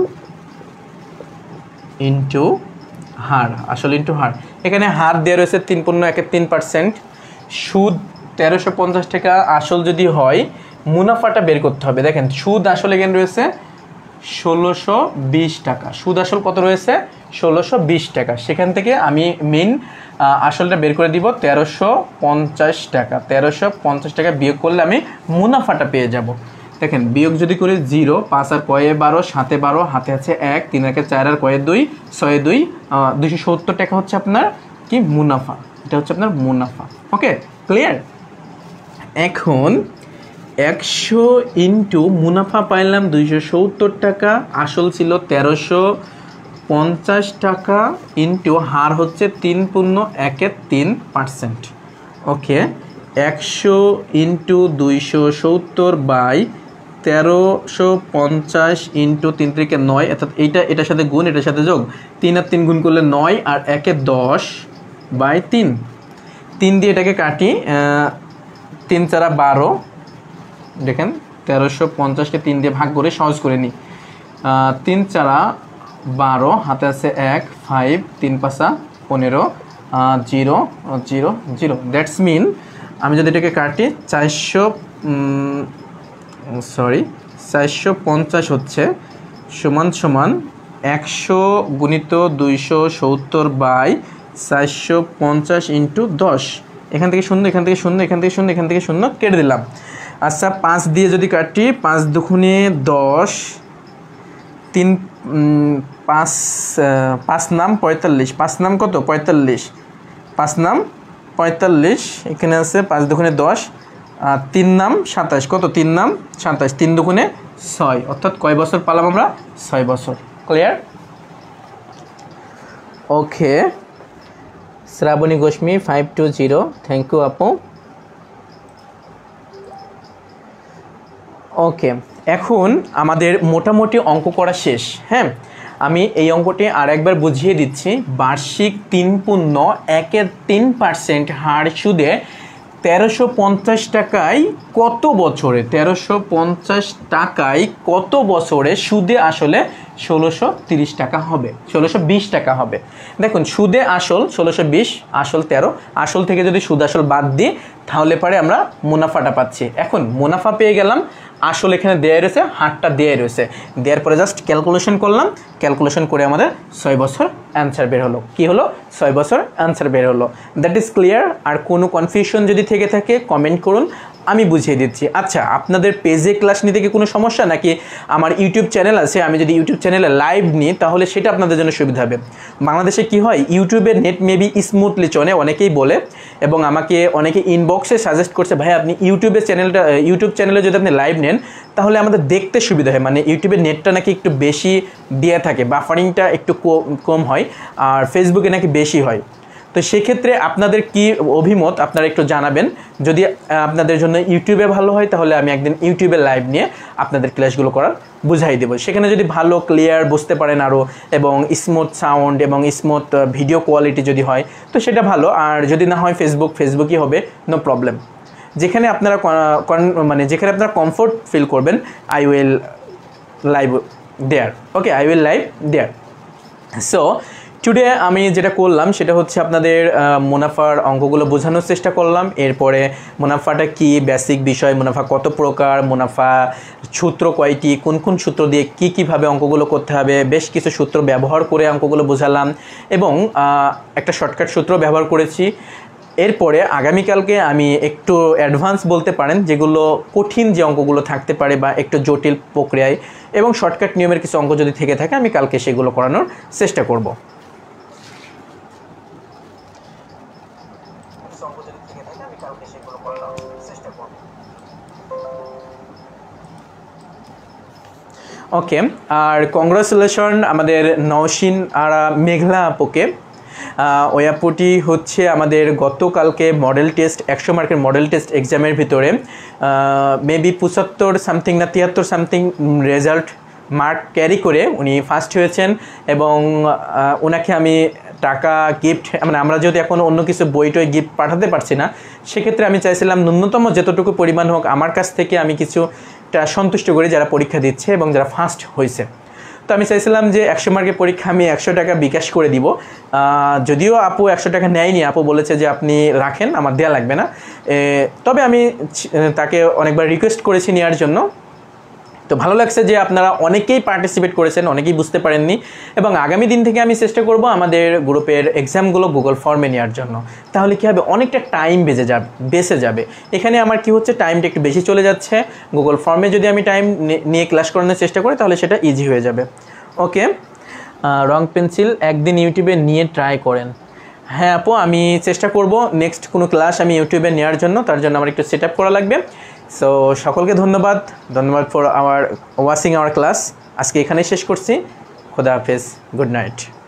ইন্টু হার, আসল ইন্টু হার। এখানে হার দেওয়া রয়েছে তিন পূর্ণ একের তিন পার্সেন্ট, সুদ তেরোশো পঞ্চাশ টাকা, আসল যদি হয় মুনাফাটা বের করতে হবে। দেখেন সুদ আসল এখানে রয়েছে ষোলোশো বিশ টাকা, সুদ আসল কত রয়েছে? ষোলোশো বিশ টাকা। সেখান থেকে আমি মেইন আসলটা বের করে দিব তেরোশো পঞ্চাশ টাকা। তেরোশো পঞ্চাশ টাকা বিয়োগ করলে আমি মুনাফাটা পেয়ে যাব। দেখেন বিয়োগ যদি করি জিরো, পাঁচ আর কয়ে বারো, সাতে বারো, হাতে আছে এক, তিন একে চার আর কয়ে দুই, ছয়ে দুই, দুইশো সত্তর টাকা হচ্ছে আপনার কি মুনাফা। এটা হচ্ছে আপনার মুনাফা। Okay, clear? এখন একশো ইন্টু মুনাফা পাইলাম দুইশো সত্তর টাকা, আসল ছিল তেরোশো পঞ্চাশ টাকা, ইন্টু হার হচ্ছে তিন পূর্ণ একের তিন পার্সেন্ট। ওকে, একশো ইন্টু দুইশো সত্তর বাই তেরোশো পঞ্চাশ ইন্টু তিন থেকে নয়, অর্থাৎ এইটা এটার সাথে গুণ, এটার সাথে যোগ, তিন আর তিন গুণ করলে নয়, আর একে দশ বাই তিন। তিন দিয়ে এটাকে কাটি, তিন চারা বারো। দেখেন তেরোশো পঞ্চাশকে তিন দিয়ে ভাগ করে সহজ করে নিই, তিন চারা বারো, হাতে আছে এক, ফাইভ, তিন পাঁচা পনেরো, zero zero zero. That's mean আমি যদি এটাকে কাটি, চারশো সরি চারশো পঞ্চাশ হচ্ছে সমান সমান একশো গুণিত দুইশো সত্তর বাই চারশো পঞ্চাশ ইন্টু দশ। এখান থেকে শূন্য, এখান থেকে শূন্য, এখান থেকে শূন্য, এখান থেকে শূন্য কেটে দিলাম। আচ্ছা, পাঁচ দিয়ে যদি কাটি, পাঁচ দুগুণে দশ, তিন পাঁচ পাঁচ নাম পঁয়তাল্লিশ, পাঁচ নাম কত? পঁয়তাল্লিশ, পাঁচ নাম পঁয়তাল্লিশ। এখানে আছে পাঁচ দুগুণে দশ, তিন নাম সাতাশ, কত? তিন নাম সাতাশ, তিন দুগুণে ছয়, অর্থাৎ কয় বছর পালাম আমরা? ছয় বছর। Clear? Okay, Shrabani Goswami five two zero, thank you আপু। ওকে, এখন আমাদের মোটামুটি অঙ্ক করা শেষ। হ্যাঁ, আমি এই অঙ্কটি আর একবার বুঝিয়ে দিচ্ছি। বার্ষিক তিন পূর্ণ একের তিন পার্সেন্ট হার সুদে তেরোশো পঞ্চাশ টাকায় কত বছরে তেরোশো পঞ্চাশ টাকায় কত বছরে সুদে আসলে ষোলোশো তিরিশ টাকা হবে, ষোলোশো বিশ টাকা হবে। দেখুন সুদে আসল ষোলোশো বিশ, আসল তেরো, আসল থেকে যদি সুদ আসল বাদ দিই তাহলে পরে আমরা মুনাফাটা পাচ্ছি। এখন মুনাফা পেয়ে গেলাম, আসল এখানে দেয়া রয়েছে, হারটা দেয়া রয়েছে, দেওয়ার পরে জাস্ট ক্যালকুলেশন করলাম, ক্যালকুলেশন করে আমাদের ছয় বছর অ্যান্সার বের হলো। কি হলো? ছয় বছর অ্যান্সার বের হলো। That is clear. আর কোনো কনফিউশন যদি থেকে থাকে কমেন্ট করুন, আমি বুঝিয়ে দিচ্ছি। আচ্ছা, আপনাদের পেজে ক্লাস নিতে কি কোনো সমস্যা, নাকি আমার ইউটিউব চ্যানেল আছে, আমি যদি ইউটিউব চ্যানেলে লাইভ নিই তাহলে সেটা আপনাদের জন্য সুবিধা হবে? বাংলাদেশে কি হয়, ইউটিউবের নেট মেবি স্মুথলি চলে, অনেকেই বলে, এবং আমাকে অনেকে ইনবক্সে সাজেস্ট করছে ভাই আপনি ইউটিউবের চ্যানেলটা ইউটিউব চ্যানেলে যদি আপনি লাইভ নেন তাহলে আমাদের দেখতে সুবিধা হয়, মানে ইউটিউবের নেটটা নাকি একটু বেশি দেওয়া থাকে, বাফারিংটা একটু কম হয়, আর ফেসবুকে নাকি বেশি হয়। তো সেক্ষেত্রে আপনাদের কি অভিমত আপনারা একটু জানাবেন। যদি আপনাদের জন্য ইউটিউবে ভালো হয় তাহলে আমি একদিন ইউটিউবে লাইভ নিয়ে আপনাদের ক্লাসগুলো করার বুঝাই দেবো। সেখানে যদি ভালো ক্লিয়ার বুঝতে পারেন আরও, এবং স্মুথ সাউন্ড এবং স্মুথ ভিডিও কোয়ালিটি যদি হয় তো সেটা ভালো, আর যদি না হয় ফেসবুক ফেসবুকই হবে, নো প্রবলেম। যেখানে আপনারা মানে যেখানে আপনারা কমফোর্ট ফিল করবেন, I will live there. Okay, I will live there. So today আমি যেটা করলাম সেটা হচ্ছে আপনাদের মুনাফার অঙ্কগুলো বোঝানোর চেষ্টা করলাম। এরপরে মুনাফাটা কি, বেসিক বিষয়, মুনাফা কত প্রকার, মুনাফা সূত্র কয়টি, কোন কোন সূত্র দিয়ে কি কিভাবে অঙ্কগুলো করতে হবে, বেশ কিছু সূত্র ব্যবহার করে অঙ্কগুলো বোঝালাম, এবং একটা শর্টকাট সূত্র ব্যবহার করেছি। এরপরে আগামীকালকে আমি একটু অ্যাডভান্স বলতে পারেন, যেগুলো কঠিন যে অঙ্কগুলো থাকতে পারে বা একটু জটিল প্রক্রিয়ায় এবং শর্টকাট নিয়মের কিছু অঙ্ক যদি থেকে থাকে আমি কালকে সেগুলো করানোর চেষ্টা করব। ওকে, আর কংগ্রাচুলেশন আমাদের নওশিন আর মেঘলা আপুকে। ওই আপুটি হচ্ছে আমাদের গতকালকে মডেল টেস্ট, একশো মার্কের মডেল টেস্ট এক্সামের ভিতরে মেবি পঁচাত্তর সামথিং না তিয়াত্তর সামথিং রেজাল্ট মার্ক ক্যারি করে উনি ফার্স্ট হয়েছেন, এবং ওনাকে আমি টাকা গিফট, মানে আমরা যদি এখন অন্য কিছু বই টই গিফট পাঠাতে পারছি না, সেক্ষেত্রে আমি চাইছিলাম ন্যূনতম যতটুকু পরিমাণ হোক আমার কাছ থেকে আমি কিছুটা সন্তুষ্ট করি যারা পরীক্ষা দিচ্ছে এবং যারা ফার্স্ট হয়েছে। তো আমি চাইছিলাম যে একশো মার্কের পরীক্ষা আমি একশো টাকা বিকাশ করে দিব। যদিও আপু একশো টাকা নেয়নি, আপু বলেছে যে আপনি রাখেন, আমার দেওয়া লাগবে না। তবে আমি তাকে অনেকবার রিকোয়েস্ট করেছি নেওয়ার জন্য। তো ভালো লাগছে যে আপনারা অনেকেই পার্টিসিপেট করেছেন, অনেকেই বুঝতে পারেননি, এবং আগামী দিন থেকে আমি চেষ্টা করব আমাদের গ্রুপের এক্সামগুলো গুগল ফর্মে নেওয়ার জন্য। তাহলে কী হবে, অনেকটা টাইম বেঁচে যাবে বেঁচে যাবে এখানে আমার কি হচ্ছে, টাইমটা একটু বেশি চলে যাচ্ছে। গুগল ফর্মে যদি আমি টাইম নিয়ে ক্লাস করানোর চেষ্টা করি তাহলে সেটা ইজি হয়ে যাবে। ওকে, রং পেন্সিল একদিন ইউটিউবে নিয়ে ট্রাই করেন। হ্যাঁ আপু, আমি চেষ্টা করব নেক্সট কোনো ক্লাস আমি ইউটিউবে নেওয়ার জন্য, তার জন্য আমার একটু সেট আপ করা লাগবে। সো সকলকে ধন্যবাদ ধন্যবাদ for our watching our class. আজকে এখানেই শেষ করছি। খোদা হাফেজ, গুড নাইট।